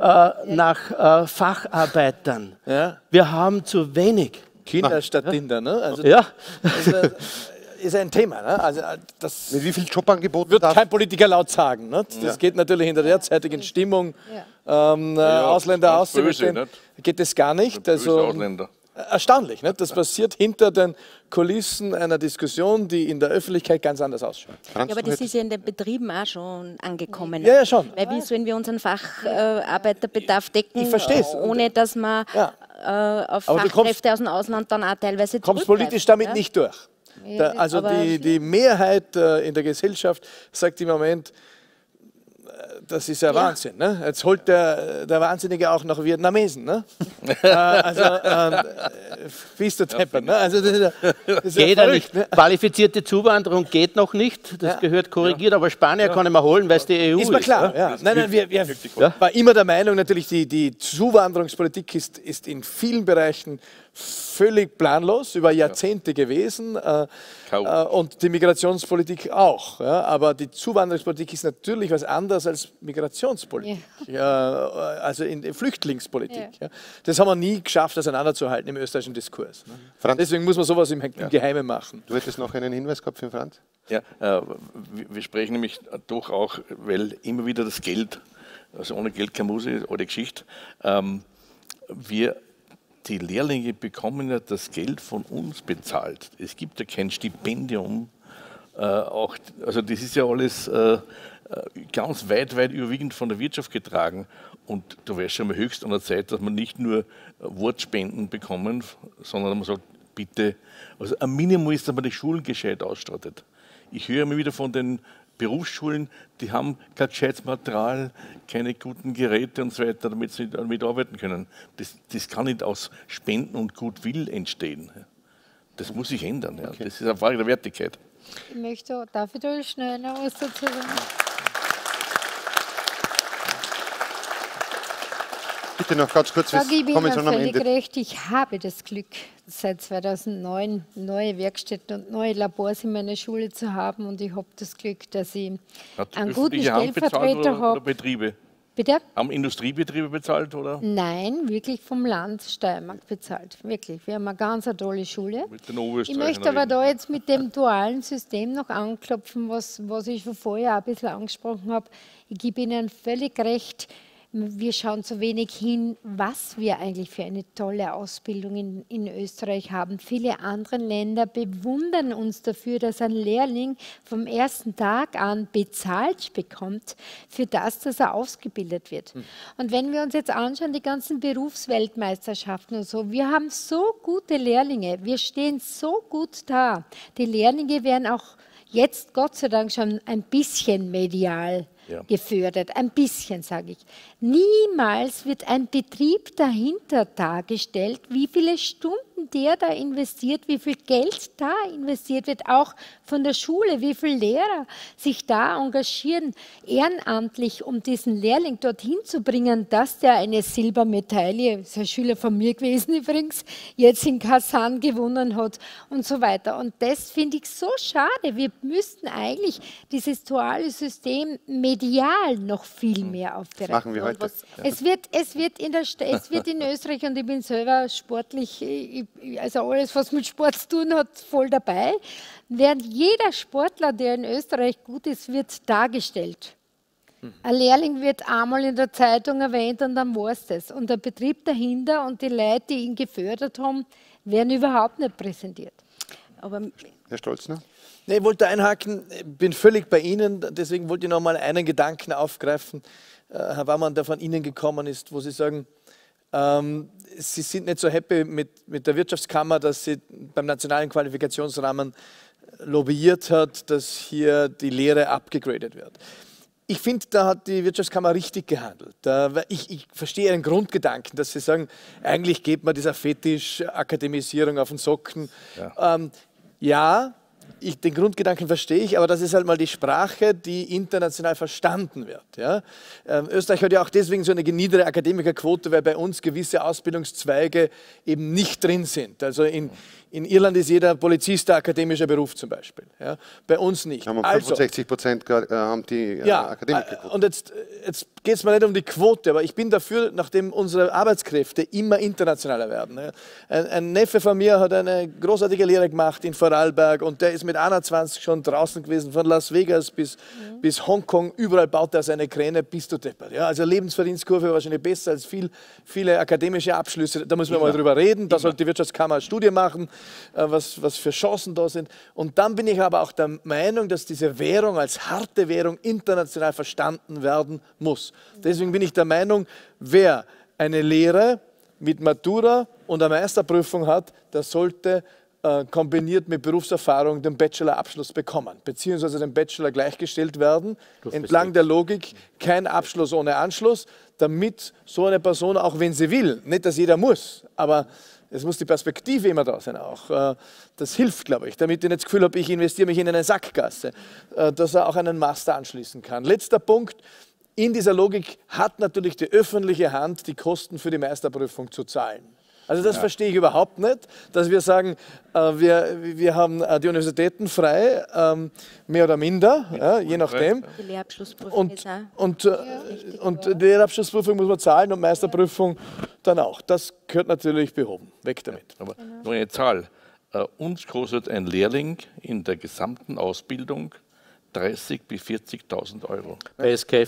Facharbeitern. Ja. Wir haben zu wenig. Kinder statt Kinder, ne? Also Ja. ist ein Thema. Ne? Also das Mit wie viel Jobangeboten wird kein Politiker laut sagen. Ne? Das geht natürlich in der derzeitigen Stimmung. Ausländer auszuwählen, geht das gar nicht. Also, erstaunlich, ne? Das passiert hinter den Kulissen einer Diskussion, die in der Öffentlichkeit ganz anders ausschaut. Ja, aber das ist ja in den Betrieben auch schon angekommen. Ja, ja, schon. Weil wie sollen wir unseren Facharbeiterbedarf decken, Ich versteh's. ohne dass man auf Aber du Fachkräfte aus dem Ausland dann auch teilweise kommst zurückgreifen, politisch damit ja? nicht durch. Also die Mehrheit in der Gesellschaft sagt im Moment, das ist ja Wahnsinn. Ne? Jetzt holt der Wahnsinnige auch noch Vietnamesen. Ne? Wie ist der Teppert? Ne? Also das ist Geht ja ja verrückt, nicht. ne? Qualifizierte Zuwanderung geht noch nicht. Das gehört korrigiert, aber Spanier kann ich mal holen, weil es die EU ist. Ist mir klar. Ja. Nein, wir war immer der Meinung, natürlich, die Zuwanderungspolitik ist in vielen Bereichen völlig planlos, über Jahrzehnte gewesen und die Migrationspolitik auch. Ja. Aber die Zuwanderungspolitik ist natürlich was anderes als Migrationspolitik, also in Flüchtlingspolitik. Ja. Ja. Das haben wir nie geschafft, auseinanderzuhalten im österreichischen Diskurs. Ne. Deswegen muss man sowas im Geheimen machen. Du hättest noch einen Hinweis gehabt für den Franz? Ja, wir sprechen nämlich doch auch, weil immer wieder das Geld, also ohne Geld keine Musik oder Geschichte, die Lehrlinge bekommen ja das Geld von uns bezahlt. Es gibt ja kein Stipendium. Also das ist ja alles ganz weit überwiegend von der Wirtschaft getragen. Und da wäre es schon mal höchst an der Zeit, dass man nicht nur Wortspenden bekommen, sondern man sagt, bitte, also ein Minimum ist, dass man die Schulen gescheit ausstattet. Ich höre immer wieder von den Berufsschulen, die haben kein gescheites Material, keine guten Geräte und so weiter, damit sie damit arbeiten können. Das kann nicht aus Spenden und Gutwill entstehen. Das muss sich ändern. Ja. Okay. Das ist eine Frage der Wertigkeit. Darf ich da schnell noch was dazu sagen? Bitte noch ganz kurz, da gebe ich kommen Ihnen schon am völlig Ende. recht. Ich habe das Glück, seit 2009 neue Werkstätten und neue Labors in meiner Schule zu haben. Und ich habe das Glück, dass ich einen guten Stellvertreter habe. Oder Betriebe? Bitte? Haben Industriebetriebe bezahlt? Oder? Nein, wirklich vom Land Steiermark bezahlt. Wirklich. Wir haben eine ganz tolle Schule. Mit den Ich möchte aber da jetzt mit dem dualen System noch anklopfen, was ich schon vorher auch ein bisschen angesprochen habe. Ich gebe Ihnen völlig recht. Wir schauen zu wenig hin, was wir eigentlich für eine tolle Ausbildung in Österreich haben. Viele andere Länder bewundern uns dafür, dass ein Lehrling vom ersten Tag an bezahlt bekommt für das, dass er ausgebildet wird. Und wenn wir uns jetzt anschauen, die ganzen Berufsweltmeisterschaften und so, wir haben so gute Lehrlinge, wir stehen so gut da. Die Lehrlinge werden auch jetzt Gott sei Dank schon ein bisschen medial gefördert, ein bisschen, sage ich. Niemals wird ein Betrieb dahinter dargestellt, wie viele Stunden der da investiert, wie viel Geld da investiert wird, auch von der Schule, wie viele Lehrer sich da engagieren, ehrenamtlich, um diesen Lehrling dorthin zu bringen, dass der eine Silbermedaille, ist ein Schüler von mir gewesen übrigens, jetzt in Kasan gewonnen hat und so weiter. Und das finde ich so schade. Wir müssten eigentlich dieses duale System medial noch viel mehr aufbereiten. Machen wir heute. Es wird in Österreich, und ich bin selber sportlich, also alles, was mit Sport zu tun hat, voll dabei. Während jeder Sportler, der in Österreich gut ist, wird dargestellt. Ein Lehrling wird einmal in der Zeitung erwähnt und dann war es das. Und der Betrieb dahinter und die Leute, die ihn gefördert haben, werden überhaupt nicht präsentiert. Aber Herr Stolzner? Nee, ich wollte einhaken, bin völlig bei Ihnen, deswegen wollte ich noch mal einen Gedanken aufgreifen, Herr Wammann, der von Ihnen gekommen ist, wo Sie sagen, Sie sind nicht so happy mit der Wirtschaftskammer, dass sie beim nationalen Qualifikationsrahmen lobbyiert hat, dass hier die Lehre abgegradet wird. Ich finde, da hat die Wirtschaftskammer richtig gehandelt. Ich verstehe Ihren Grundgedanken, dass Sie sagen, eigentlich geht man dieser Fetisch-Akademisierung auf den Socken. Ja, den Grundgedanken verstehe ich, aber das ist halt mal die Sprache, die international verstanden wird. Ja? Österreich hat ja auch deswegen so eine niedere Akademikerquote, weil bei uns gewisse Ausbildungszweige eben nicht drin sind. Also in Irland ist jeder Polizist ein akademischer Beruf zum Beispiel. Ja? Bei uns nicht. Haben 65% haben die Akademikerquote. Und jetzt geht es mir nicht um die Quote, aber ich bin dafür, nachdem unsere Arbeitskräfte immer internationaler werden. Ja? Ein Neffe von mir hat eine großartige Lehre gemacht in Vorarlberg und der ist mit 21 schon draußen gewesen, von Las Vegas bis Hongkong. Überall baut er seine Kräne, bis du deppert. Ja? Also Lebensverdienstkurve wahrscheinlich besser als viele akademische Abschlüsse. Da muss man mal drüber reden. Da sollte die Wirtschaftskammer eine Studie machen, was für Chancen da sind. Und dann bin ich aber auch der Meinung, dass diese Währung als harte Währung international verstanden werden muss. Deswegen bin ich der Meinung, wer eine Lehre mit Matura und eine Meisterprüfung hat, der sollte kombiniert mit Berufserfahrung den Bachelorabschluss bekommen, beziehungsweise dem Bachelor gleichgestellt werden, entlang der Logik, kein Abschluss ohne Anschluss, damit so eine Person, auch wenn sie will, nicht, dass jeder muss, aber es muss die Perspektive immer da sein auch. Das hilft, glaube ich, damit ich nicht das Gefühl habe, ich investiere mich in eine Sackgasse, dass er auch einen Master anschließen kann. Letzter Punkt. In dieser Logik hat natürlich die öffentliche Hand die Kosten für die Meisterprüfung zu zahlen. Also das verstehe ich überhaupt nicht, dass wir sagen, wir haben die Universitäten frei, mehr oder minder, ja, je nachdem. Die Lehrabschlussprüfung und die Lehrabschlussprüfung muss man zahlen und Meisterprüfung dann auch. Das gehört natürlich behoben. Weg damit. Aber nur eine Zahl. Uns kostet ein Lehrling in der gesamten Ausbildung 30.000 bis 40.000 Euro. Bei SKF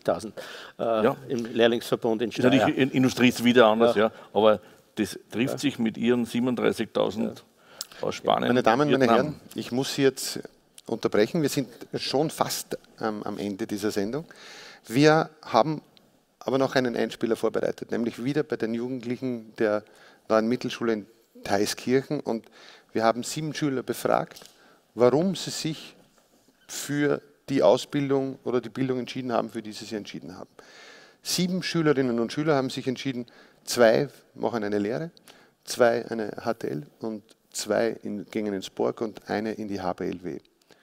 70.000 im Lehrlingsverbund in Steyr. Natürlich in Industrie ist es wieder anders, ja. Aber das trifft sich mit ihren 37.000 aus Spanien. Meine Damen, meine Herren, ich muss Sie jetzt unterbrechen. Wir sind schon fast am Ende dieser Sendung. Wir haben aber noch einen Einspieler vorbereitet, nämlich wieder bei den Jugendlichen der neuen Mittelschule in Theiskirchen. Und wir haben 7 Schüler befragt, warum sie sich für die Ausbildung oder die Bildung entschieden haben, für die sie sich entschieden haben. 7 Schülerinnen und Schüler haben sich entschieden, 2 machen eine Lehre, 2 eine HTL und 2 gingen ins Borg und eine in die HBLW.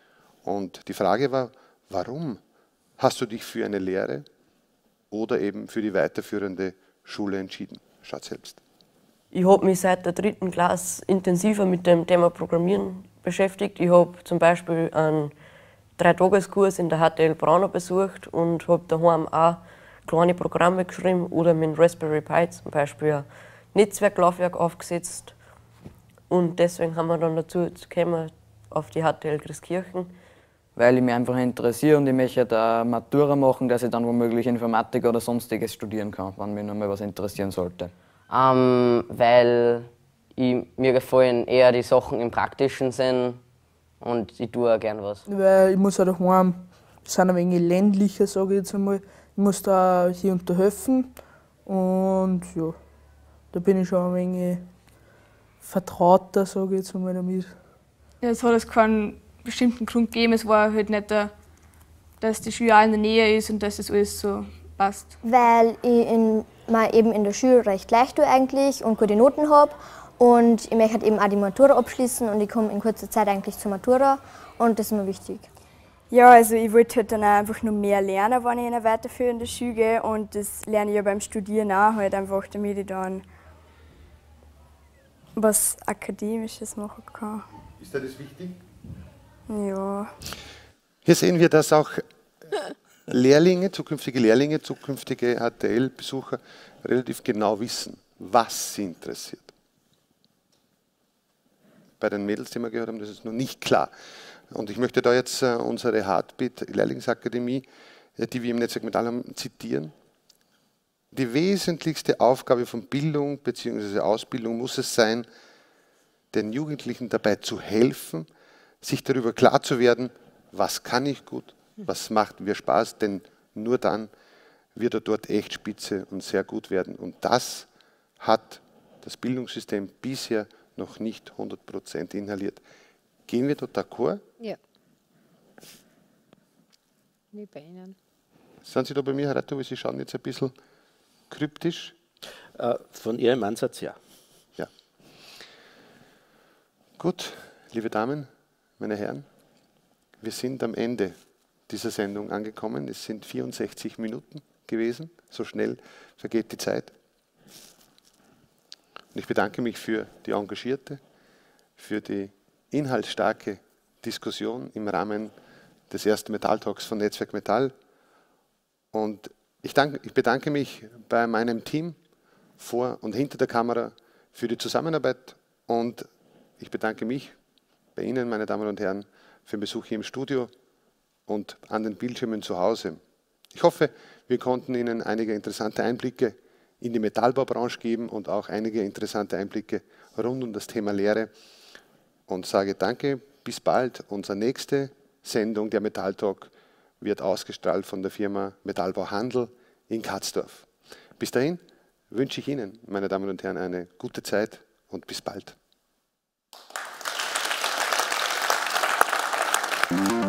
Und die Frage war, warum hast du dich für eine Lehre oder eben für die weiterführende Schule entschieden? Schaut selbst. Ich habe mich seit der 3. Klasse intensiver mit dem Thema Programmieren beschäftigt. Ich habe zum Beispiel einen 3-Tageskurs in der HTL Braunau besucht und habe daheim auch kleine Programme geschrieben oder mit Raspberry Pi zum Beispiel ein Netzwerklaufwerk aufgesetzt. Und deswegen haben wir dann dazu gekommen auf die HTL Christkirchen. Weil ich mich einfach interessiere und ich möchte eine Matura machen, dass ich dann womöglich Informatik oder Sonstiges studieren kann, wenn mich noch mal was interessieren sollte. Weil mir gefallen eher die Sachen im praktischen Sinn und ich tue auch gern was. Weil ich muss ja daheim, wir sind ein wenig ländlicher, sage ich jetzt einmal. Ich muss da hier und da helfen und ja, da bin ich schon ein wenig vertrauter, sage ich jetzt einmal damit. Ja, es hat es keinen bestimmten Grund gegeben, es war halt nicht, dass die Schule auch in der Nähe ist und dass das alles so passt. Weil ich eben in der Schule recht leicht tue eigentlich und gute Noten habe und ich möchte halt eben auch die Matura abschließen und ich komme in kurzer Zeit eigentlich zur Matura und das ist mir wichtig. Ja, also ich wollte halt dann auch einfach noch mehr lernen, wenn ich in eine weiterführende Schule gehe und das lerne ich ja beim Studieren auch halt einfach, damit ich dann was Akademisches machen kann. Ist dir das wichtig? Ja. Hier sehen wir, dass auch Lehrlinge, zukünftige HTL-Besucher relativ genau wissen, was sie interessiert. Bei den Mädels, die wir gehört haben, das ist noch nicht klar. Und ich möchte da jetzt unsere Heartbeat-Lehrlingsakademie, die wir im Netzwerk Metall haben, zitieren. Die wesentlichste Aufgabe von Bildung bzw. Ausbildung muss es sein, den Jugendlichen dabei zu helfen, sich darüber klar zu werden, was kann ich gut, was macht mir Spaß, denn nur dann wird er dort echt spitze und sehr gut werden. Und das hat das Bildungssystem bisher noch nicht 100% inhaliert. Gehen wir dort d'accord? Ja. Wie bei Ihnen. Sind Sie da bei mir, Herr Ratto, weil Sie schauen jetzt ein bisschen kryptisch? Von Ihrem Ansatz, ja. Ja. Gut, liebe Damen, meine Herren, wir sind am Ende dieser Sendung angekommen. Es sind 64 Minuten gewesen. So schnell vergeht die Zeit. Und ich bedanke mich für die engagierte, für die inhaltsstarke Diskussion im Rahmen des ersten Metall-Talks von Netzwerk Metall. Und ich bedanke mich bei meinem Team vor und hinter der Kamera für die Zusammenarbeit. Und ich bedanke mich bei Ihnen, meine Damen und Herren, für den Besuch hier im Studio und an den Bildschirmen zu Hause. Ich hoffe, wir konnten Ihnen einige interessante Einblicke in die Metallbaubranche geben und auch einige interessante Einblicke rund um das Thema Lehre. Und sage danke, bis bald. Unsere nächste Sendung, der Metall-Talk, wird ausgestrahlt von der Firma Metallbau Handel in Katzdorf. Bis dahin wünsche ich Ihnen, meine Damen und Herren, eine gute Zeit und bis bald.